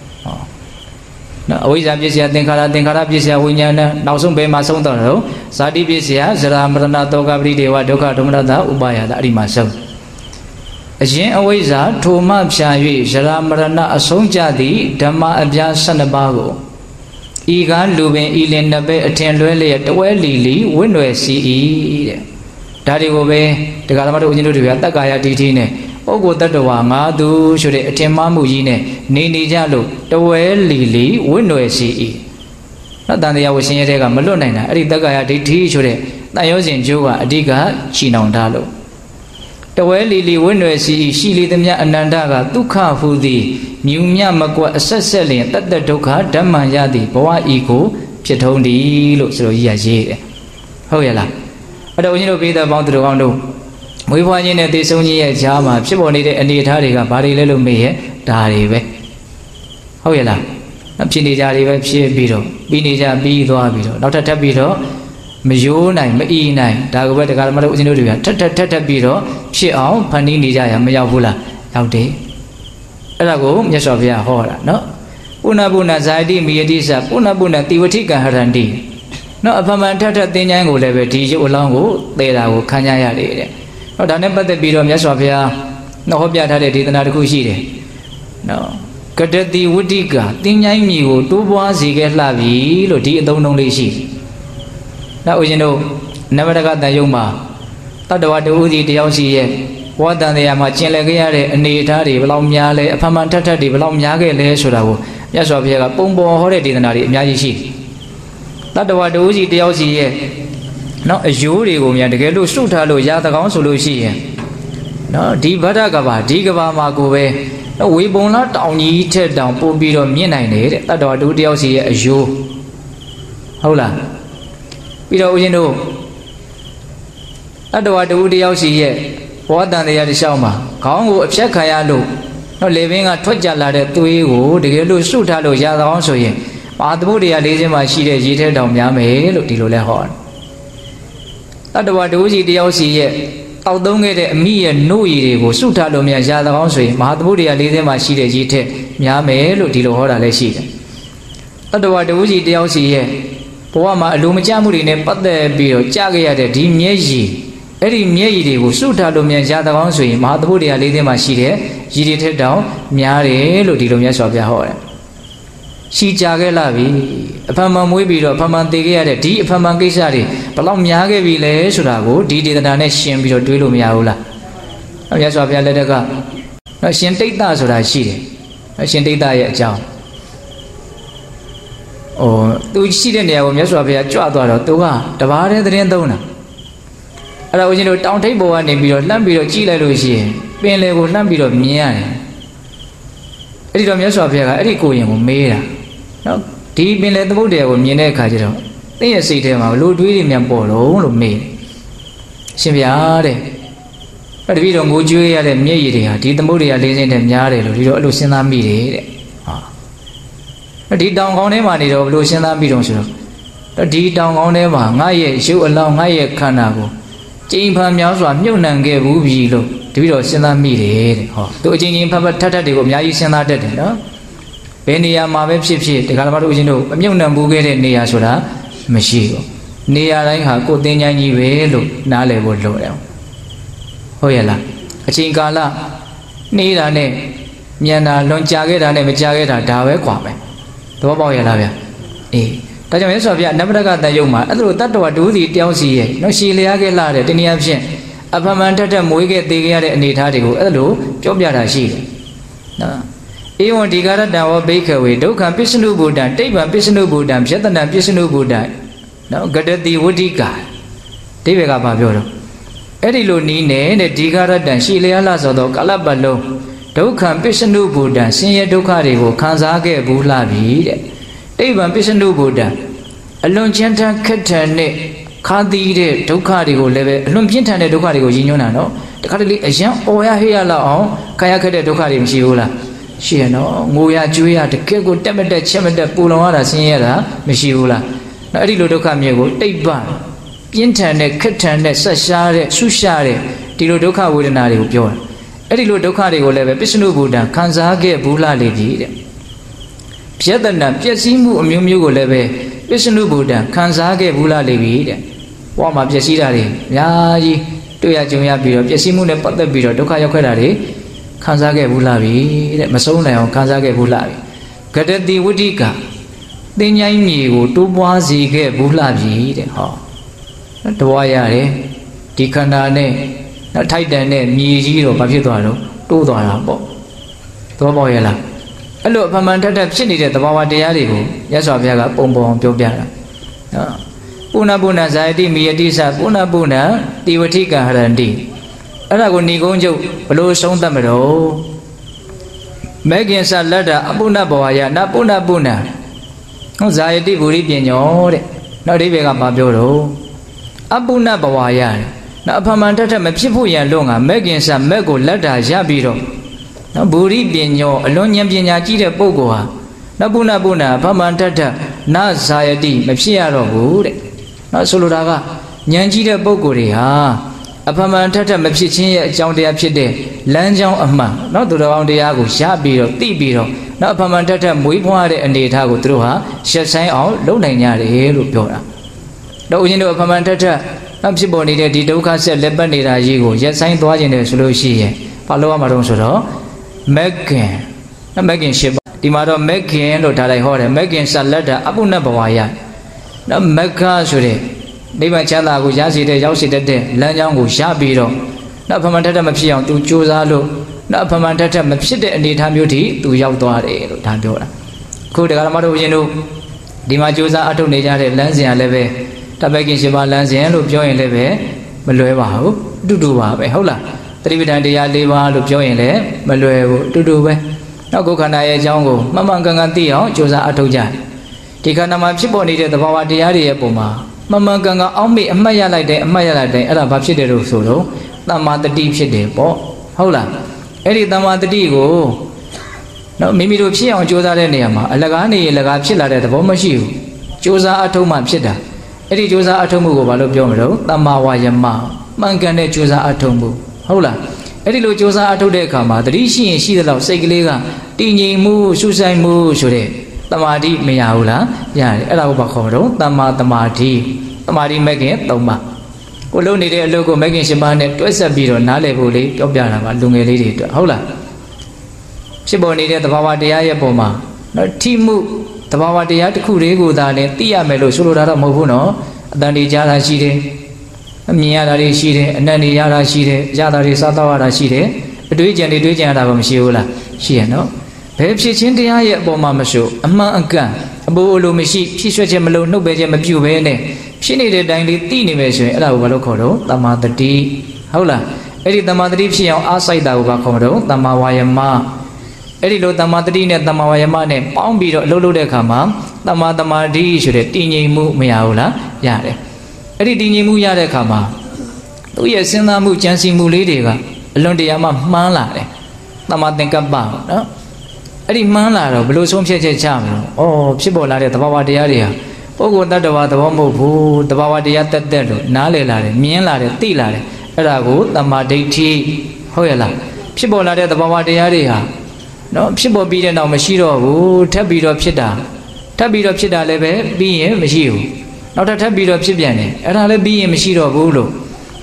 နော်အဝိဇ္ဇာပစ္စယသင်္ခါရသင်္ခါရပစ္စယဝိညာဏနောက်ဆုံးဘယ်မှာဆုံးတော့တော့ဇာတိပစ္စယရှရာမရဏတောကပရိဒေဝဒုက္ခဒုမနတဥပါယတာအဲ့ဒီမှာဆုံးအရင်အဝိဇ္ဇာထိုမှဖြာ၍ရှရာမရဏအဆုံးကြသည့်ဓမ္မအပြား၁၂ပါးကိုဤကားလူပင်ဤလင်နှစ်ပဲအထင်လွဲလျက်တဝဲလီလီဝင့်ွယ်စီ၏တဲ့ဒါတွေကိုပဲတရားဓမ္မတို့ဦးဇင်းတို့တွေကတက္ကာယတိတိနဲ့ပုဂ္ဂိုလ်တ attva ငါသူဆိုတဲ့အထင်မှားမှုကြီးနဲ့နေနေကြလို့တဝဲလီလီဝင့်ွယ်စီ၏နော်တန်တရားဝရှင်ရဲတဲ့ကမလွတ်နိုင်တာအဲ့ဒီတက္ကာယဒိဋ္ဌိဆိုတဲ့တန်ရောစဉ်ကျိုးကအဓိကချီနှောင်ထားလို့တဝဲလီလီဝင့်ွယ်စီ၏ရှိလေသည်မြအနန္တကဒုက္ခဟူသည်မြူမြမကွအဆက်ဆက်လျင်တတ္တဒုက္ခဓမ္မံရသည်ဘဝဤကိုဖြစ်ထုံးသည်လို့ဆိုလိုကြီးရရေးတယ်ဟုတ်ရဲ့လားအဲ့တော့ဦးဇင်းတို့ပြည်သက်ပေါင်းသူတို့ကောင်းတို့မွေးဖွားခြင်းနဲ့သိဆုံးခြင်းရဲ့ဈာမှာဖြစ်ပေါ်နေတဲ့အနေအထားတွေကဘာတွေလဲလို့မေးရဲ့ဒါတွေပဲဟုတ်ရဲ့လားဖြစ်နေကြတွေပဲဖြစ်ပြီးတော့ပြီးနေကြပြီးသွားပြီးတော့နောက်ထပ်ထပ်ပြီးတော့မယိုးနိုင်မအီနိုင်ဒါကပဲတရားဓမ္မတို့ဦးဇင်းတို့တွေကထပ်ထပ်ထပ်ထပ်ပြီးတော့ဖြစ်အောင်ဖန်တီးနေကြရမရောက်ဘူးလားရောက်တယ်အဲ့ဒါကိုမြတ်စွာဘုရားဟောတာနော်ပုဏ္ဏပုဏ္ဏဇာတိမိယတိသပုဏ္ဏပုဏ္ဏတိဝတိကံဟရန္တိနော်အဖမှန်ထပ်ထပ်သင်္ချိုင်းကိုလည်းပဲဒီရုပ်အလောင်းကိုသေတာကိုခံကြရတယ်တဲ့နော်ဒါနဲ့ပတ်သက်ပြီးတော့မြတ်စွာဘုရားနော်ဟောပြထားတဲ့ဒေသနာတစ်ခုရှိတယ်နော်ကတတိဝတိကသင်္ချိုင်းမြေကိုတိုးပွားစေခဲ့လှပြီလို့ဒီအသုံးလုံးလေးရှိနော်ဦးဇင်းတို့နဝတကတန်ယုံမှာတတ္တဝတ္တဥစီတယောက်စီရဲ့ဝတ္တန်တရားမှာကျင်လည်ခဲ့ရတဲ့အနေအထားတွေဘယ်လောက်များလဲအဖမှန်ထပ်ထပ်တွေဘယ်လောက်များခဲ့လဲဆိုတာကိုမြတ်စွာဘုရားကပုံပေါ်ဟောတဲ့ဒေသနာတွေအများကြီးရှိတတ္တဝတ္တဥစီတယောက်စီရဲ့နော်အယိုးတွေကိုများတကယ်လို့စုထားလို့ရာသကောင်းဆိုလို့ရှိရင်နော်ဒီဗဒ္ဒကဘာဒီကဘာမှာကိုပဲနော်ဝေပုံလားတောင်ကြီးထက်တောင်ပို့ပြီးတော့မြင့်နိုင်တယ်တဲ့တတ္တဝတ္တတယောက်စီရဲ့အယိုးဟုတ်လားပြီးတော့ဦးဇင်းတို့တတ္တဝတ္တတယောက်စီရဲ့ဘောတန်တရားတစ်လျှောက်မှာခေါင်းကိုအဖြတ်ခံရလို့နော်လေပင်ကထွက်ကြလာတဲ့သွေးကိုတကယ်လို့စုထားလို့ရာသကောင်းဆိုရင်မဟာသမုဒ္ဒရာလေးစင်းမှာရှိတဲ့ရေထဲတောင်များမယ်လို့ဒီလိုလဲဟောတယ်တတ္တဝတ္တဝစီတယောက်စီရဲ့တောက်သုံးခဲ့တဲ့အမိရဲ့နှုတ်ရည်တွေကိုစုထားလို့များရာသကောင်းဆိုရင်မဟာသမုဒ္ဒရာလေးစင်းမှာရှိတဲ့ရေထဲများမယ်လို့ဒီလိုဟောတာလည်းရှိတယ်တတ္တဝတ္တဝစီတယောက်စီရဲ့ဘဝမှာအလိုမကျမှုတွေနဲ့ပတ်သက်ပြီးတော့ကြားခဲ့ရတဲ့ဒီမျက်ရည်အဲ့ဒီမျက်ရည်တွေကိုစုထားလို့များရာသကောင်းဆိုရင်မဟာသမုဒ္ဒရာလေးစင်းမှာရှိတဲ့ရည်တွေထက်တောင်များတယ်လို့ဒီလိုမြတ်စွာဘုရားဟောတယ်ရှိကြခဲ့လာပြီအဖမှန်မွေးပြီးတော့အဖမှန်သိခဲ့ရတဲ့ဒီအဖမှန်ကိစ္စတွေဘယ်လောက်များခဲ့ပြီလဲဆိုတာကိုဒီဒေသနာနဲ့ရှင်းပြီးတော့တွေးလို့မရဘူးလားမြတ်စွာဘုရားလက်ထက်ကနော်ရှင်တိတ်တဆိုတာရှိတယ်နော်ရှင်တိတ်တရဲ့အကြောင်းဟိုသူရှိတဲ့နေရာကိုမြတ်စွာဘုရားကြွသွားတော့သူကတပါးတည်းသတင်းသုံးတာအဲ့ဒါဦးဇင်းတို့တောင်ထိပ်ပေါ်ကနေပြီးတော့လှမ်းပြီးတော့ကြည့်လိုက်လို့ရှိရင်ပင်လယ်ကိုလှမ်းပြီးတော့မြင်ရတယ်အဲ့ဒီတော့မြတ်စွာဘုရားကအဲ့ဒီကိုရင်ကိုမေးတာနော်ဒီပင်လယ်သမုဒ္ဒရာကိုမြင်တဲ့အခါကျတော့သင်ရဲ့စိတ်ထဲမှာဘလို့တွေးတွေမြန်ပေါ်တော့လို့မေးတယ်ရှင်ဗျာတဲ့အဲ့ဒီပြီးတော့ငိုကြွေးရတဲ့မျက်ရည်တွေဟာဒီသမုဒ္ဒရာလေးစင်းတဲ့များတယ်လို့ဒီတော့အဲ့လိုစဉ်းစားမိတယ်တဲ့ဟာဒီတောင်ကောင်းထဲမှာနေတော့ဘလို့စဉ်းစားမိတော့ဆိုတော့ဒီတောင်ကောင်းထဲမှာငါရဲ့ရုပ်အလောင်းငါရဲ့ခန္ဓာကိုကျိန်ဖန်များစွာမြုပ်နှံခဲ့ဘူးပြီလို့တပည့်တော်စဉ်းစားမိတယ်တဲ့ဟောသူအချင်းချင်းဖတ်ဖတ်ထပ်ထပ်တွေကိုအများကြီးစဉ်းစားတတ်တယ်နော်ဘယ်နေရာမှာပဲဖြစ်ဖြစ်ဒီကလာမတို့အချင်းတို့အမြုပ်နှံဘူးခဲ့တဲ့နေရာဆိုတာမရှိဘူးနေရာတိုင်းဟာကိုယ်တင်ချိုင်းကြီးပဲလို့နားလည်ဖို့လိုတယ်ဟုတ်ရဲ့လားအချိန်ကာလနှေးတာနဲ့မြန်တာလွန်ကြာခဲ့တာနဲ့မကြာခဲ့တာဒါပဲကွာပဲသဘောပေါက်ရဲ့လားဗျအေးဒါကြောင့်မြတ်စွာဘုရားနဗ္ဗတကတန်ယုံမှာအဲ့လိုတတ္တဝါတူစီတယောက်စီရဲ့နော်ရှည်လျားခဲ့လာတဲ့တနည်းအားဖြင့်အဖမှန်ထက်ထက်မွေးခဲ့သေးခဲ့ရတဲ့အနေအထားတွေကိုအဲ့လိုပြောပြတာရှိတယ်နော်ဧဝံဒီကာရတံဝဘိက္ခဝေဒုက္ခပစ္စနုဗုဒ္ဓံတိဗ္ဗံပစ္စနုဗုဒ္ဓံဖြတနံပစ္စနုဗုဒ္ဓံနော်ဂတတိဝဋ္ဌိကာဒီဘက်ကဘာပြောတော့အဲ့ဒီလိုနီးနေတဲ့ဒီကာရတံရှည်လျားလာဆိုတော့ကာလပတ်လုံးဒုက္ခပစ္စနုဗုဒ္ဓံဆင်းရဲဒုက္ခတွေကိုခံစားခဲ့ဘူးလားပြီတဲ့တိဗ္ဗံပစ္စနုဗုဒ္ဓံအလွန်ချမ်းသာခက်ထန်တဲ့ခါသီးတဲ့ဒုက္ခတွေကိုလည်းပဲအလွန်ပြင်းထန်တဲ့ဒုက္ခတွေကိုရည်ညွှန်းတာနော်တခါတလေအရန်အော်ရဟေ့ရလောက်အောင်ခံရခက်တဲ့ဒုက္ခတွေမရှိဘူးလားရှိရနော်ငိုရကြွေးရတကယ့်ကိုတက်မတက်ချက်မတက်ပူလောင်ရတာဆင်းရဲတာမရှိဘူးလားနော်အဲ့ဒီလိုဒုက္ခမျိုးကိုတိဗ္ဗံပြင်းထန်တဲ့ခက်ထန်တဲ့ဆက်ရှားတဲ့ဆုရှားတဲ့ဒီလိုဒုက္ခဝေဒနာတွေကိုပြောတာအဲ့ဒီလိုဒုက္ခတွေကိုလည်းပဲပစ္စနုဗုဒ္ဓံခံစားခဲ့ဘူးလားလေကြီးတဲ့ပြဿနာပျက်စီးမှုအမျိုးမျိုးကိုလည်းပဲပစ္စနုဗုဒ္ဓံခံစားခဲ့ဘူးလားလေကြီးတဲ့ဘဝမှာပျက်စီးတာတွေအများကြီးတွေ့ရကြုံရပြီးတော့ပျက်စီးမှုနဲ့ပတ်သက်ပြီးတော့ဒုက္ခရောက်ခဲ့တာတွေခံစားခဲ့ဘူးလားပြီတဲ့မဆုံးနိုင်အောင်ခံစားခဲ့ဘူးလားပြီဂတတိဝဋ္ဌိကာသင်္ချိုင်းမြေကိုတိုးပွားစေခဲ့ဘူးလားပြီတဲ့ဟောတဝါရတယ်ဒီခန္ဓာနဲ့နော်ထိုက်တန်တဲ့မြေကြီးတော့ဘာဖြစ်သွားတော့တိုးသွားတာပေါ့သဘောပေါက်ရဲ့လားအဲ့လိုအမှန်တတ်တတ်ဖြစ်နေတဲ့သဘာဝတရားတွေကိုရသော်ဘုရားကပုံပုံပြောပြတာနော်ပုဏ္ဏပုဏ္ဏဇာယတိမိယတိသပုဏ္ဏပုဏ္ဏတိဝဋ္ဌိကဟရန္တိအဲ့ဒါကိုဏီကုံးချုပ်ဘလို့ဆုံးသတ်မလို့မဲခင်စလက်တာအပုဏ္ဏဘဝယနပုဏ္ဏပုဏ္ဏဟောဇာယတိဘူရိပညောတဲ့နောက်အဓိပ္ပာယ်ကဘာပြောတော့အပုဏ္ဏဘဝယတဲ့နောက်အဖမှန်တတ်တတ်မဖြစ်ဖို့ရန်လွန်ကမဲခင်စမက်ကိုလက်တာရပြီးတော့နော်ဘူရိပညောအလွန်ဉာဏ်ပညာကြီးတဲ့ပုဂ္ဂိုလ်ဟာနပုဏ္ဏပုဏ္ဏအဖမှန်တတ်တတ်နဇာယတိမဖြစ်ရတော့ဘူးတဲ့နော်ဆိုလိုတာကဉာဏ်ကြီးတဲ့ပုဂ္ဂိုလ်တွေဟာအဖမှန်ထက်ထက်မဖြစ်ခြင်းရဲ့အကြောင်းတရားဖြစ်တဲ့လမ်းကြောင်းအမှန်နော်သူတော်ကောင်းတရားကိုရပြီးတော့သိပြီးတော့နော်အဖမှန်ထက်ထက်မွေးဖွားတဲ့အနေအထားကိုသူတို့ဟာရှက်ဆိုင်အောင်လုပ်နိုင်ကြတယ်လို့ပြောတာတော့ဦးဇင်းတို့အဖမှန်ထက်ထက်နော်ဖြစ်ပေါ်နေတဲ့ဒီဒုက္ခဆက်လက်ပတ်နေတာကြီးကိုရက်ဆိုင်သွားခြင်းတယ်ဆိုလို့ရှိရင်ဘာလို့ရမှာတော့ဆိုတော့မက်ကင်နော်မက်ကင်ရှစ်ပါဒီမှာတော့မက်ကင်လို့ထားလိုက်ဟောတယ်မက်ကင်ဆက်လက်တာအပုဏ္ဏဘဝယနော်မက္ခဆိုတဲ့နိဗ္ဗာန်ချမ်းသာကိုရစေတဲ့ရောက်စေတတ်တဲ့လမ်းကြောင်းကိုရပြီးတော့နောက်အဖမှန်ထက်ထက်မဖြစ်အောင်သူကြိုးစားလို့နောက်အဖမှန်ထက်ထက်မဖြစ်တဲ့အနေအထားမျိုးထိသူရောက်သွားတယ်လို့ဒါပြောတာအခုတရားဓမ္မတို့ရှင်တို့ဒီမှာကြိုးစားအထုတ်နေကြတဲ့လမ်းစဉ်ကလည်းပဲတပည့်ကင်ရှင်ပါလမ်းစဉ်လို့ပြောရင်လည်းပဲမလွယ်ပါဘူးအတူတူပါပဲဟုတ်လားသတိပဋ္ဌာန်တရား၄ပါးလို့ပြောရင်လည်းမလွယ်ဘူးအတူတူပဲနောက်ကိုယ်ခန္ဓာရဲ့အကြောင်းကိုမှန်မှန်ကန်ကန်သိအောင်ကြိုးစားအထုတ်ကြတယ်ဒီခန္ဓာမှာဖြစ်ပေါ်နေတဲ့သဘာဝတရားတွေရဲ့ပုံမှာမှန်မှန်ကန်ကန်အောက်မေ့အမှတ်ရလိုက်တဲ့အမှတ်ရလိုက်တဲ့အဲ့ဒါဘာဖြစ်တယ်လို့ဆိုတော့တမ္မာတတိဖြစ်တယ်ပေါ့ဟုတ်လားအဲ့ဒီတမ္မာတတိကိုနော်မိမိတို့ဖြစ်အောင်ကြိုးစားတဲ့နေရာမှာအလကားနေရင်လကားဖြစ်လာတဲ့သဘောမရှိဘူးကြိုးစားအထုတ်မှဖြစ်တာအဲ့ဒီကြိုးစားအထုတ်မှုကိုဘာလို့ပြောမလို့တမ္မာဝါယမမှန်ကန်တဲ့ကြိုးစားအထုတ်မှုဟုတ်လားအဲ့ဒီလိုကြိုးစားအထုတ်တဲ့အခါမှာတတိရှိရင်ရှိသလောက်စိတ်ကလေးကတည်ငြိမ်မှုရှုဆိုင်မှုဆိုတဲ့တမာတိမရဘူးလားရတယ်အဲ့ဒါကိုဘာခေါ်မလို့တမ္မာတမာတိတမာတိမဲ့ခင်သုံးပါကိုလုံးနေတဲ့အလုပ်ကိုမဲ့ခင်ရှင်ပါနဲ့တွဲဆက်ပြီးတော့နားလည်ဖို့လေးပြောပြတာပါလူငယ်လေးတွေအတွက်ဟုတ်လားဖြစ်ပေါ်နေတဲ့သဘာဝတရားရဲ့ပုံမှာနော်ထိမှုသဘာဝတရားတစ်ခုလေးကိုသာလည်းသိရမယ်လို့ဆိုလိုတာတော့မဟုတ်ဘူးနော်အတန်တွေကြားတာရှိတယ်အမြင်ရတာတွေရှိတယ်အနံ့တွေရတာရှိတယ်ရတာတွေစားတော့ရတာရှိတယ်အတွေးကြံတွေတွေးကြံရတာကမရှိဘူးလားရှိရနော်ဘယ်ဖြစ်ချင်းတရားရဲ့အပေါ်မှာမဆိုအမှန်အကန်အပိုးအလိုမရှိဖြစ်ရွှက်ခြင်းမလို့နှုတ်ပဲခြင်းမပြုတ်ပဲနဲ့ဖြစ်နေတဲ့တိုင်းလေးသိနေမယ်ဆိုရင်အဲ့ဒါကိုဘာလို့ခေါ်တော့တမ္မာတတိဟုတ်လားအဲ့ဒီတမ္မာတတိဖြစ်အောင်အားစိုက်တာကိုဘာခေါ်တော့တမ္မာဝါယမအဲ့ဒီလိုတမ္မာတတိနဲ့တမ္မာဝါယမနဲ့ပေါင်းပြီးတော့အလုပ်လုပ်တဲ့အခါမှာတမ္မာတမာတိဆိုတဲ့တည်ငြိမ်မှုမရဘူးလားရတယ်အဲ့ဒီတည်ငြိမ်မှုရတဲ့အခါမှာသူ့ရဲ့စဉ်းစားမှုကြံစည်မှုလေးတွေကအလွန်တရာမှမှန်းလာတယ်တမ္မာသင်္ကပ္ပနော်အဲ့ဒီမှန်းလာတော့ဘယ်လိုဆုံးဖြတ်ချက်ချမလို့ဩဖြစ်ပေါ်လာတဲ့သဘာဝတရားတွေဟာပုဂ္ဂိုလ်တ attva သဘောမဟုတ်ဘူးသဘာဝတရားတက်တက်လို့နားလည်လာတယ်မြင်လာတယ်သိလာတယ်အဲ့ဒါကိုတမ္မာဒိဋ္ဌိဟုတ်ရဲ့လားဖြစ်ပေါ်လာတဲ့သဘာဝတရားတွေဟာနော်ဖြစ်ပေါ်ပြီးတဲ့နောက်မရှိတော့ဘူးထပ်ပြီးတော့ဖြစ်တာထပ်ပြီးတော့ဖြစ်တာလည်းပဲပြီးရင်မရှိဘူးနောက်ထပ်ထပ်ပြီးတော့ဖြစ်ပြန်တယ်အဲ့ဒါလည်းပြီးရင်မရှိတော့ဘူးလို့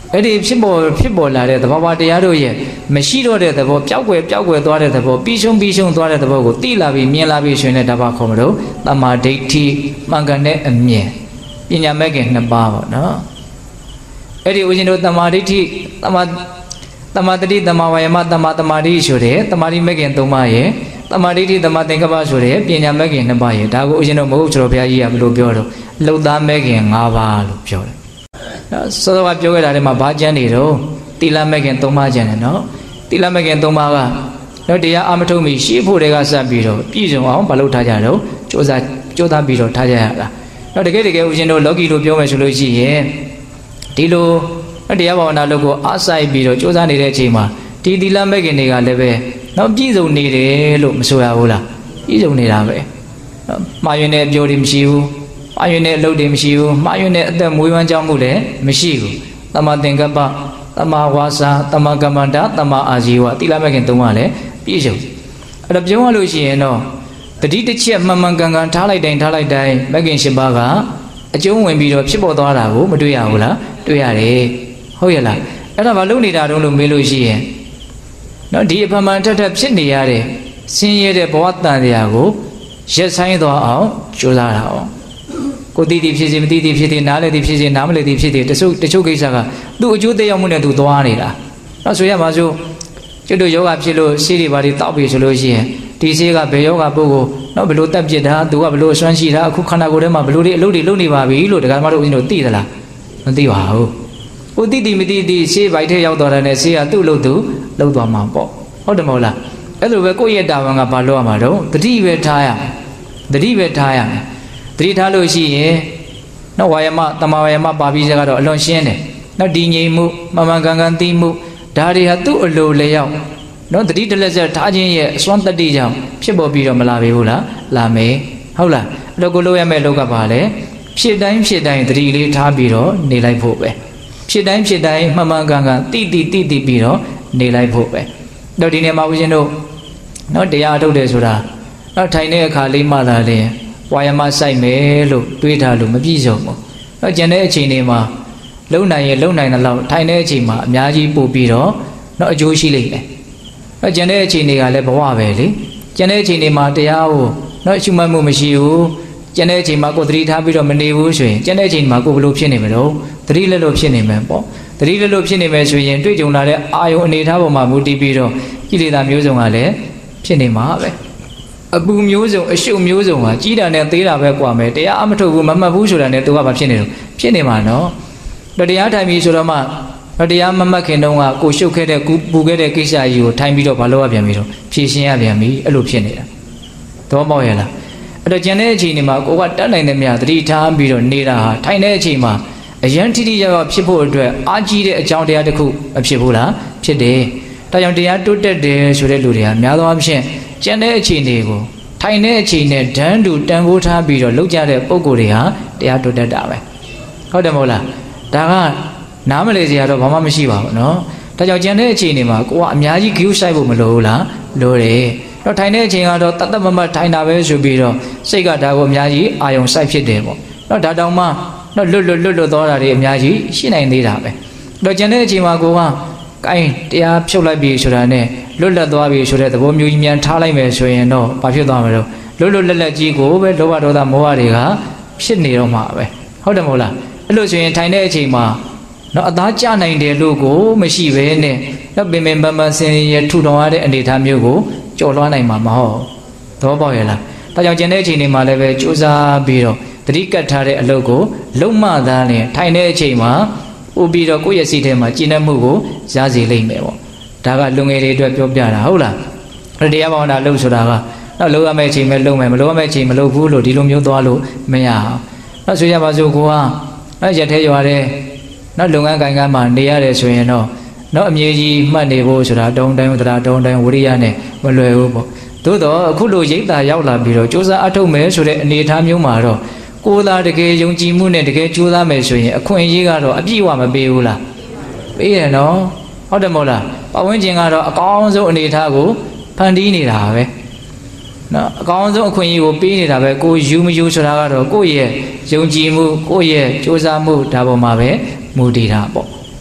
အဲ့ဒီဖြစ်ပေါ်ဖြစ်ပေါ်လာတဲ့သဘောတရားတို့ရဲ့မရှိတော့တဲ့သဘောပျောက်ကွယ်ပျောက်ကွယ်သွားတဲ့သဘောပြီးရှုံးပြီးရှုံးသွားတဲ့သဘောကိုသိလာပြီးမြင်လာပြီးရှင်တဲ့ဒါပါခေါ်မလို့တမာဒိဋ္ဌိမှန်ကန်တဲ့အမြင်ပညာမဲ့ခင်နှစ်ပါးပေါ့နော်အဲ့ဒီဦးဇင်းတို့တမာဒိဋ္ဌိတမာတမာတတိတမာဝါယမတမာတမာတိဆိုတဲ့တမာတိမဲ့ခင်သုံးပါးရဲ့တမာဒိဋ္ဌိတမာသင်္ကပ္ပဆိုတဲ့ပညာမဲ့ခင်နှစ်ပါးရဲ့ဒါကိုဦးဇင်းတို့မဟုတ်ဆိုတော့ဘုရားကြီးကဘယ်လိုပြောတော့လှုပ်သားမဲ့ခင်၅ပါးလို့ပြောတယ်စောစောကပြောခဲ့တာထဲမှာဘာကျမ်းနေတော့တိလမဲ့ခင်သုံးပါးကျမ်းတယ်နော်တိလမဲ့ခင်သုံးပါးကတော့တရားအမထုတ်မီရှေ့ဖို့တွေကစပြီးတော့ပြည့်စုံအောင်မလုပ်ထားကြတော့စ조사စ조사ပြီးတော့ထားကြရတာတော့တကယ်တကယ်ဦးဇင်းတို့လောကီလိုပြောမယ်ဆိုလို့ရှိရင်ဒီလိုတရားဘာဝနာလုပ်ကိုအားစိုက်ပြီးတော့စ조사နေတဲ့အချိန်မှာဒီတိလမဲ့ခင်တွေကလည်းပဲနော်ပြည့်စုံနေတယ်လို့မဆိုရဘူးလားပြည့်စုံနေတာပဲနော်မှားယွင်းတဲ့အပြောတွေမရှိဘူးမှားယွင်းတဲ့အလုပ်တွေမရှိဘူးမှားယွင်းတဲ့အသက်မွေးဝမ်းကြောင်းမှုလည်းမရှိဘူးတမသင်္ကပ္ပတမဝါစာတမကမ္မန္တတမအာဇီဝတိလမဲ့ခင်သုံးပါလေပြည့်စုံအဲ့တော့ပြောရလို့ရှိရင်တော့တတိတစ်ချက်မှန်မှန်ကန်ကန်ထားလိုက်တိုင်းထားလိုက်တိုင်းမဲ့ခင်၈ပါးကအကျုံးဝင်ပြီးတော့ဖြစ်ပေါ်သွားတာကိုမတွေ့ရဘူးလားတွေ့ရတယ်ဟုတ်ရဲ့လားအဲ့ဒါဘာလုပ်နေတာတုံးလို့မေးလို့ရှိရင်နော်ဒီအဖမှန်ထက်ထက်ဖြစ်နေရတဲ့ဆင်းရဲတဲ့ဘဝတန်တရားကိုရက်ဆိုင်သွားအောင်ကြိုးစားတာအောင်ကိုတည်တည်ဖြစ်စီမတည်တည်ဖြစ်စီနားလေတည်ဖြစ်စီနားမလေတည်ဖြစ်စီတချို့တချို့ကိစ္စကသူ့အကျိုးသက်ရောက်မှုနဲ့သူသွားနေတာနော်ဆိုရမှာဆိုကျွတ်တို့ယောဂဖြစ်လို့ဆေးတွေဘာတွေတောက်ပြီဆိုလို့ရှိရင်ဒီဆေးကဘယ်ယောဂပုဂ္ဂိုလ်နော်ဘယ်လိုတက်ပြစ်တာသူကဘယ်လိုအစွမ်းရှိတာအခုခန္ဓာကိုယ်ထဲမှာဘယ်လိုတွေအလုပ်တွေလုပ်နေပါပြီလို့ဒကာမတို့ဦးဇင်းတို့သိသလားမသိပါဘူးကိုတည်တည်မတည်တည်ဆေးဘိုက်ထဲရောက်သွားတဲ့ဆေးကသူ့လို့သူလောက်သွားမှာပေါ့ဟုတ်တယ်မဟုတ်လားအဲ့လိုပဲကိုယ့်ရဲ့တာဝန်ကဘာလို့ရမှာတော့တတိပဲထားရတတိပဲထားရမယ်တတိထားလို့ရှိရင်နော်ဝါယမတမဝါယမပါပြီးစကားတော့အလွန်ရှင်းတယ်နော်ဒီငြိမ်မှုမမှန်ကန်ကန်သိမှုဒါတွေဟာသူ့အလိုလျောက်နော်တတိတလက်ဆက်ထားခြင်းရဲ့အစွမ်းတတိကြောင့်ဖြစ်ပေါ်ပြီးတော့မလာပေဘူးလားလာမယ်ဟုတ်လားအဲ့တော့ကိုလိုရမယ့်လောက်ကပါလေဖြစ်တိုင်းဖြစ်တိုင်းတတိလေးထားပြီးတော့နေလိုက်ဖို့ပဲဖြစ်တိုင်းဖြစ်တိုင်းမှန်မှန်ကန်ကန်တိတိတိတိပြီးတော့နေလိုက်ဖို့ပဲတော့ဒီနေ့မှာဦးဇင်းတို့နော်တရားထုတ်တယ်ဆိုတာနော်ထိုင်တဲ့အခါလေးမှလာတယ်ဝါယမစိုက်မယ်လို့တွေးထားလို့မပြည့်စုံဘူးနော်ကျန်တဲ့အချိန်တွေမှာလုံနိုင်ရင်လုံနိုင်တဲ့လောက်ထိုင်တဲ့အချိန်မှာအများကြီးပို့ပြီးတော့နော်အကျိုးရှိလိမ့်မယ်နော်ကျန်တဲ့အချိန်တွေကလည်းဘဝပဲလေကျန်တဲ့အချိန်တွေမှာတရားကိုနော်ရှုမှတ်မှုမရှိဘူးကျန်တဲ့အချိန်မှာကိုယ်သတိထားပြီးတော့မနေဘူးဆိုရင်ကျန်တဲ့အချိန်မှာကိုယ်ဘယ်လိုဖြစ်နေမလို့သတိလက်လို့ဖြစ်နေမယ်ပေါ့သတိလက်လို့ဖြစ်နေမယ်ဆိုရင်တွေ့ကြုံလာတဲ့အာယုံအနေထားပေါ်မှာမူတည်ပြီးတော့ကိလေသာမျိုးစုံကလည်းဖြစ်နေမှာပဲအပူမျိုးစုံအရှုပ်မျိုးစုံကကြီးတာနဲ့သေးတာပဲกว่าမယ်တရားအမထုတ်ဘူးမမှတ်ဘူးဆိုတာနဲ့သူကဘာဖြစ်နေတော့ဖြစ်နေမှာနော်တရားထိုင်ပြီးဆိုတော့မှတရားမမှတ်ခင်တုန်းကကိုရှုပ်ခဲ့တဲ့ပူခဲ့တဲ့ကိစ္စကြီးကိုထိုင်ပြီးတော့ဘာလို့ရပြန်ပြီတော့ဖြည့်ရှင်းရပြန်ပြီအဲ့လိုဖြစ်နေတာသဘောပေါက်ရလားအဲ့တော့ကျန်တဲ့အချိန်တွေမှာကိုကတတ်နိုင်တဲ့မြတ်သတိထားပြီးတော့နေတာဟာထိုင်တဲ့အချိန်မှာအရန်ထိထိရောက်ရောက်ဖြစ်ဖို့အတွက်အားကြီးတဲ့အကြောင်းတရားတစ်ခုမဖြစ်ဘူးလားဖြစ်တယ်ဒါကြောင့်တရားတိုးတက်တယ်ဆိုတဲ့လူတွေကများသောအားဖြင့်ကျန်တဲ့အချိန်တွေကိုထိုင်တဲ့အချိန်နဲ့ဒန်းတူတန်ဖိုးထားပြီးတော့လုပ်ကြတဲ့ပုံကိုယ်တွေဟာတရားတိုးတက်တာပဲဟုတ်တယ်မဟုတ်လားဒါကနားမလဲစရာတော့ဘာမှမရှိပါဘူးเนาะဒါကြောင့်ကျန်တဲ့အချိန်တွေမှာကိုကအများကြီး view ဆိုင်ဖို့မလိုဘူးလားလိုတယ်တော့ထိုင်တဲ့အချိန်ကတော့တတ်တတ်မမတ်ထိုင်တာပဲဆိုပြီးတော့စိတ်ကဒါကိုအများကြီးအာယုံစိုက်ဖြစ်တယ်ပေါ့တော့ဒါတောင်မှတော့လွတ်လွတ်လွတ်လွတ်သွားတာတွေအများကြီးရှိနိုင်သေးတာပဲတော့ကျန်တဲ့အချိန်မှာကိုကကိုင်းတရားဖြုတ်လိုက်ပြီဆိုတာနဲ့လွတ်လပ်သွားပြီဆိုတဲ့သဘောမျိုးကြီးမြန်ထားလိုက်မယ်ဆိုရင်တော့ဘာဖြစ်သွားမလို့လွတ်လွတ်လပ်လပ်ကြီးကိုပဲလောဘဒေါသမောဟတွေကဖြစ်နေတော့မှာပဲဟုတ်တယ်မဟုတ်လားအဲ့လိုဆိုရင်ထိုင်တဲ့အချိန်မှာနော်အသားကျနိုင်တယ်လို့ကိုမရှိပဲနဲ့တော့ပင်ပင်ပန်းပန်းဆင်းရဲထူထောင်ရတဲ့အနေအထားမျိုးကိုကြော်လွှားနိုင်မှာမဟုတ်သဘောပေါက်ရလားဒါကြောင့်ကျန်တဲ့အချိန်တွေမှာလည်းပဲစူးစမ်းပြီးတော့တတိကတ်ထားတဲ့အလုပ်ကိုလုံးမသားနဲ့ထိုင်တဲ့အချိန်မှာဥပြီးတော့ကိုယ့်ရဲ့စိတ်ထဲမှာကျင့်တတ်မှုကိုရစေလိမ့်မယ်ပေါ့ဒါကလူငယ်တွေအတွက်ပြောပြတာဟုတ်လားတရားဘာဝနာလုပ်ဆိုတာကတော့လုပ်ရမယ့်အချိန်ပဲလုပ်မယ်မလုပ်ရမယ့်အချိန်မလုပ်ဘူးလို့ဒီလိုမျိုးသွားလို့မရအောင်တော့ဆိုရပါစို့ကိုကနော်ရက်ထဲရွာတဲ့နော်လုပ်ငန်းကိုင်ကမှနေရတယ်ဆိုရင်တော့နော်အမြဲကြီးမှတ်နေဖို့ဆိုတာတုံတိုင်းသဒ္ဓတုံတိုင်းဝိရိယနဲ့မလွယ်ဘူးပေါ့သို့တော့အခုလိုရိတ်တာရောက်လာပြီးတော့စူးစမ်းအထုတ်မယ်ဆိုတဲ့အနေအထားမျိုးမှာတော့ကိုယ်သာတကယ်ယုံကြည်မှုနဲ့တကယ်ကြိုးစားမယ်ဆိုရင်အခွင့်အရေးကတော့အပြည့်အဝမပေးဘူးလားပေးတယ်နော်ဟုတ်တယ်မဟုတ်လားပတ်ဝန်းကျင်ကတော့အကောင်းဆုံးအနေအထားကိုဖန်တီးနေတာပဲနော်အကောင်းဆုံးအခွင့်အရေးကိုပေးနေတာပဲကိုယူမယူဆိုတာကတော့ကိုယ့်ရဲ့ယုံကြည်မှုကိုယ့်ရဲ့ကြိုးစားမှုဒါပေါ်မှာပဲမူတည်တာပေါ့ဟ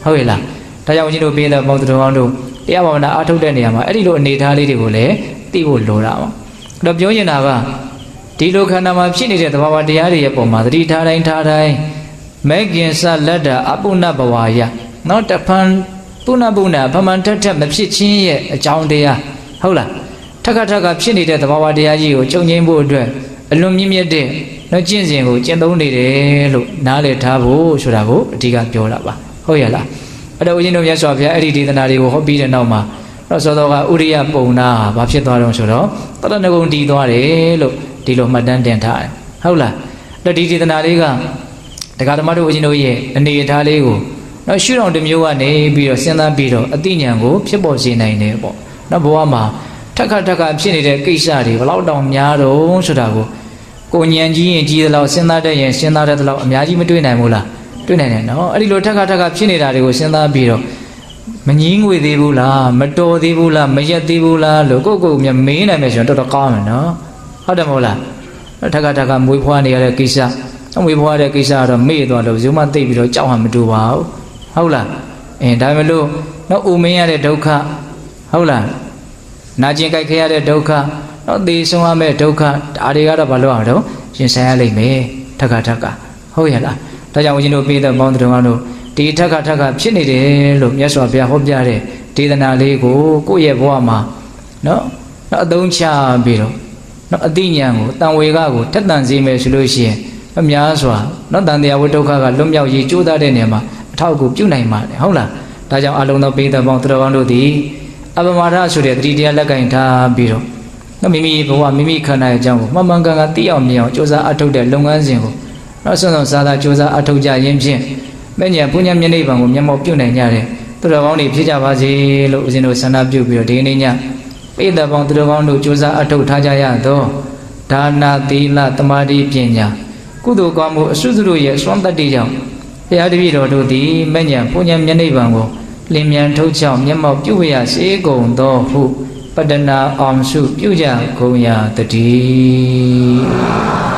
ဟုတ်ရဲ့လားဒါကြောင့်ဦးဇင်းတို့ပြတဲ့ပေါင်းတော်ကောင်းတို့တရားဘာဝနာအားထုတ်တဲ့နေရာမှာအဲ့ဒီလိုအနေထားလေးတွေကိုလည်းသိဖို့လိုတာပါအဲ့တော့ပြောရင်တာကဒီလိုခန္ဓာမှာဖြစ်နေတဲ့သဘာဝတရားတွေရဲ့ပုံမှာသတိထားတိုင်းထားတိုင်းမဲခင်စလက်တာအပုဏ္ဏဘဝယနောက်တဖန်ပုဏ္ဏပုဏ္ဏဗမန်ထက်ထက်မဖြစ်ချင်းရဲ့အကြောင်းတရားဟုတ်လားထက်ခါထက်ကဖြစ်နေတဲ့သဘာဝတရားကြီးကိုကြုံငိမ့်ဖို့အတွက်အလွန်မြင့်မြတ်တဲ့နှုတ်ကျင့်စဉ်ကိုကျင့်သုံးနေတယ်လို့နားလည်ထားဖို့ဆိုတာကိုအဓိကပြောတာပါဟုတ်ရဲ့လားအဲ့တော့ဦးဇင်းတို့မြတ်စွာဘုရားအဲ့ဒီဒေသနာတွေကိုဟောပြီးတဲ့နောက်မှာတော့သောတော်ကဥရိယပုံနာဘာဖြစ်သွားတော့ဆိုတော့တရဏဂုံတည်သွားတယ်လို့ဒီလိုမှတ်တမ်းတင်ထားတယ်ဟုတ်လားအဲ့ဒီဒေသနာလေးကတရားဓမ္မတို့ဦးဇင်းတို့ရဲ့အနေအထားလေးကိုနော်ရှုထောင့်တစ်မျိုးကနေပြီးတော့စဉ်းစားပြီးတော့အသိဉာဏ်ကိုဖြစ်ပေါ်စေနိုင်တယ်ပေါ့နော်ဘဝမှာထက်ခါထက်ခါဖြစ်နေတဲ့ကိစ္စတွေဘယ်လောက်တောင်များတော့ဆိုတာကိုကိုဉာဏ်ကြီးရင်ကြီးသလောက်စဉ်းစားတတ်ရင်စဉ်းစားတတ်သလောက်အများကြီးမတွေ့နိုင်ဘူးလားတွေ့နိုင်တယ်နော်အဲ့ဒီလိုထက်ခါထက်ခါဖြစ်နေတာတွေကိုစဉ်းစားပြီးတော့မငြင်းငွေသေးဘူးလားမတော်သေးဘူးလားမရက်သေးဘူးလားလို့ကိုယ့်ကိုယ်မြမေးနိုင်မယ်ဆိုရင်တော်တော်ကောင်းမယ်နော်ဟုတ်တယ်မဟုတ်လားထက်ခါထက်ခါမွေးဖွားနေရတဲ့ကိစ္စမွေးဖွားတဲ့ကိစ္စကတော့မေ့သွားလို့ဇုံမသိပြီးတော့ကြောက်မှမတူပါဘူးဟုတ်လားအင်းဒါပေမဲ့လို့နော်ဥမင်းရတဲ့ဒုက္ခဟုတ်လားနာကျင်ကြိုက်ခဲရတဲ့ဒုက္ခနော်သေဆုံးရမယ့်ဒုက္ခဒါတွေကတော့ဘာလို့အောင်တော့ရင်ဆိုင်ရလိမ့်မယ်ထက်ခါထက်ခါဟုတ်ရဲ့လားဒါကြောင့်ဦးဇင်းတို့ပြည်သက်ပေါင်းတော်တို့ဒီထက်ခါထက်ခါဖြစ်နေတယ်လို့မြတ်စွာဘုရားဟောပြတဲ့ဒေသနာလေးကိုကိုယ့်ရဲ့ဘဝမှာနော်နော်အသုံးချပြီးတော့နော်အသိဉာဏ်ကိုတန်ဝေကကိုထက်သန်စေမယ်ဆိုလို့ရှိရင်အများစွာနော်တန်တရားဝိဒုက္ခကလွတ်မြောက်ရေးကြိုးစားတဲ့နေရာမှာအထောက်အကူပြုနိုင်ပါတယ်ဟုတ်လားဒါကြောင့်အလုံးသောပြည်သက်ပေါင်းတော်ကောင်းတို့သည်အပမထဆိုတဲ့တတိတရားလက်ကင်ထားပြီးတော့နော်မိမိဘဝမိမိခန္ဓာရဲ့အကြောင်းကိုမှန်မှန်ကန်ကန်သိအောင်မြင်အောင်ကြိုးစားအထောက်တဲ့လုပ်ငန်းစဉ်ကိုနော်ဆွမ်းဆောင်စားသာကြိုးစားအထောက်ကြရင်းဖြင့်မဲ့ညာပုညမျက်နှိပ်ပံကိုမျက်မှောက်ပြုနိုင်ကြတယ်သူတော်ကောင်းတွေဖြစ်ကြပါစေလို့ဦးဇင်းတို့ဆန္ဒပြုပြီးတော့ဒီနေ့ညပြည်သက်ပေါင်းသူတော်ကောင်းတို့ကြိုးစားအထောက်ထားကြရသောဒါနာသီလသမာဓိပညာကုသိုလ်ကောင်းမှုအစွတ်စွတ်တို့ရဲ့စွမ်းတတ္တိကြောင့်ဘုရားတပည့်တော်တို့သည်မဲ့ညာပုညမျက်နှိပ်ပံကိုလင်းမြန်ထုတ်ချောင်းမျက်မှောက်ပြုရစေကုန်သောဟုပတ္တနာအောင်စုပြုကြကုန်ရာတည်း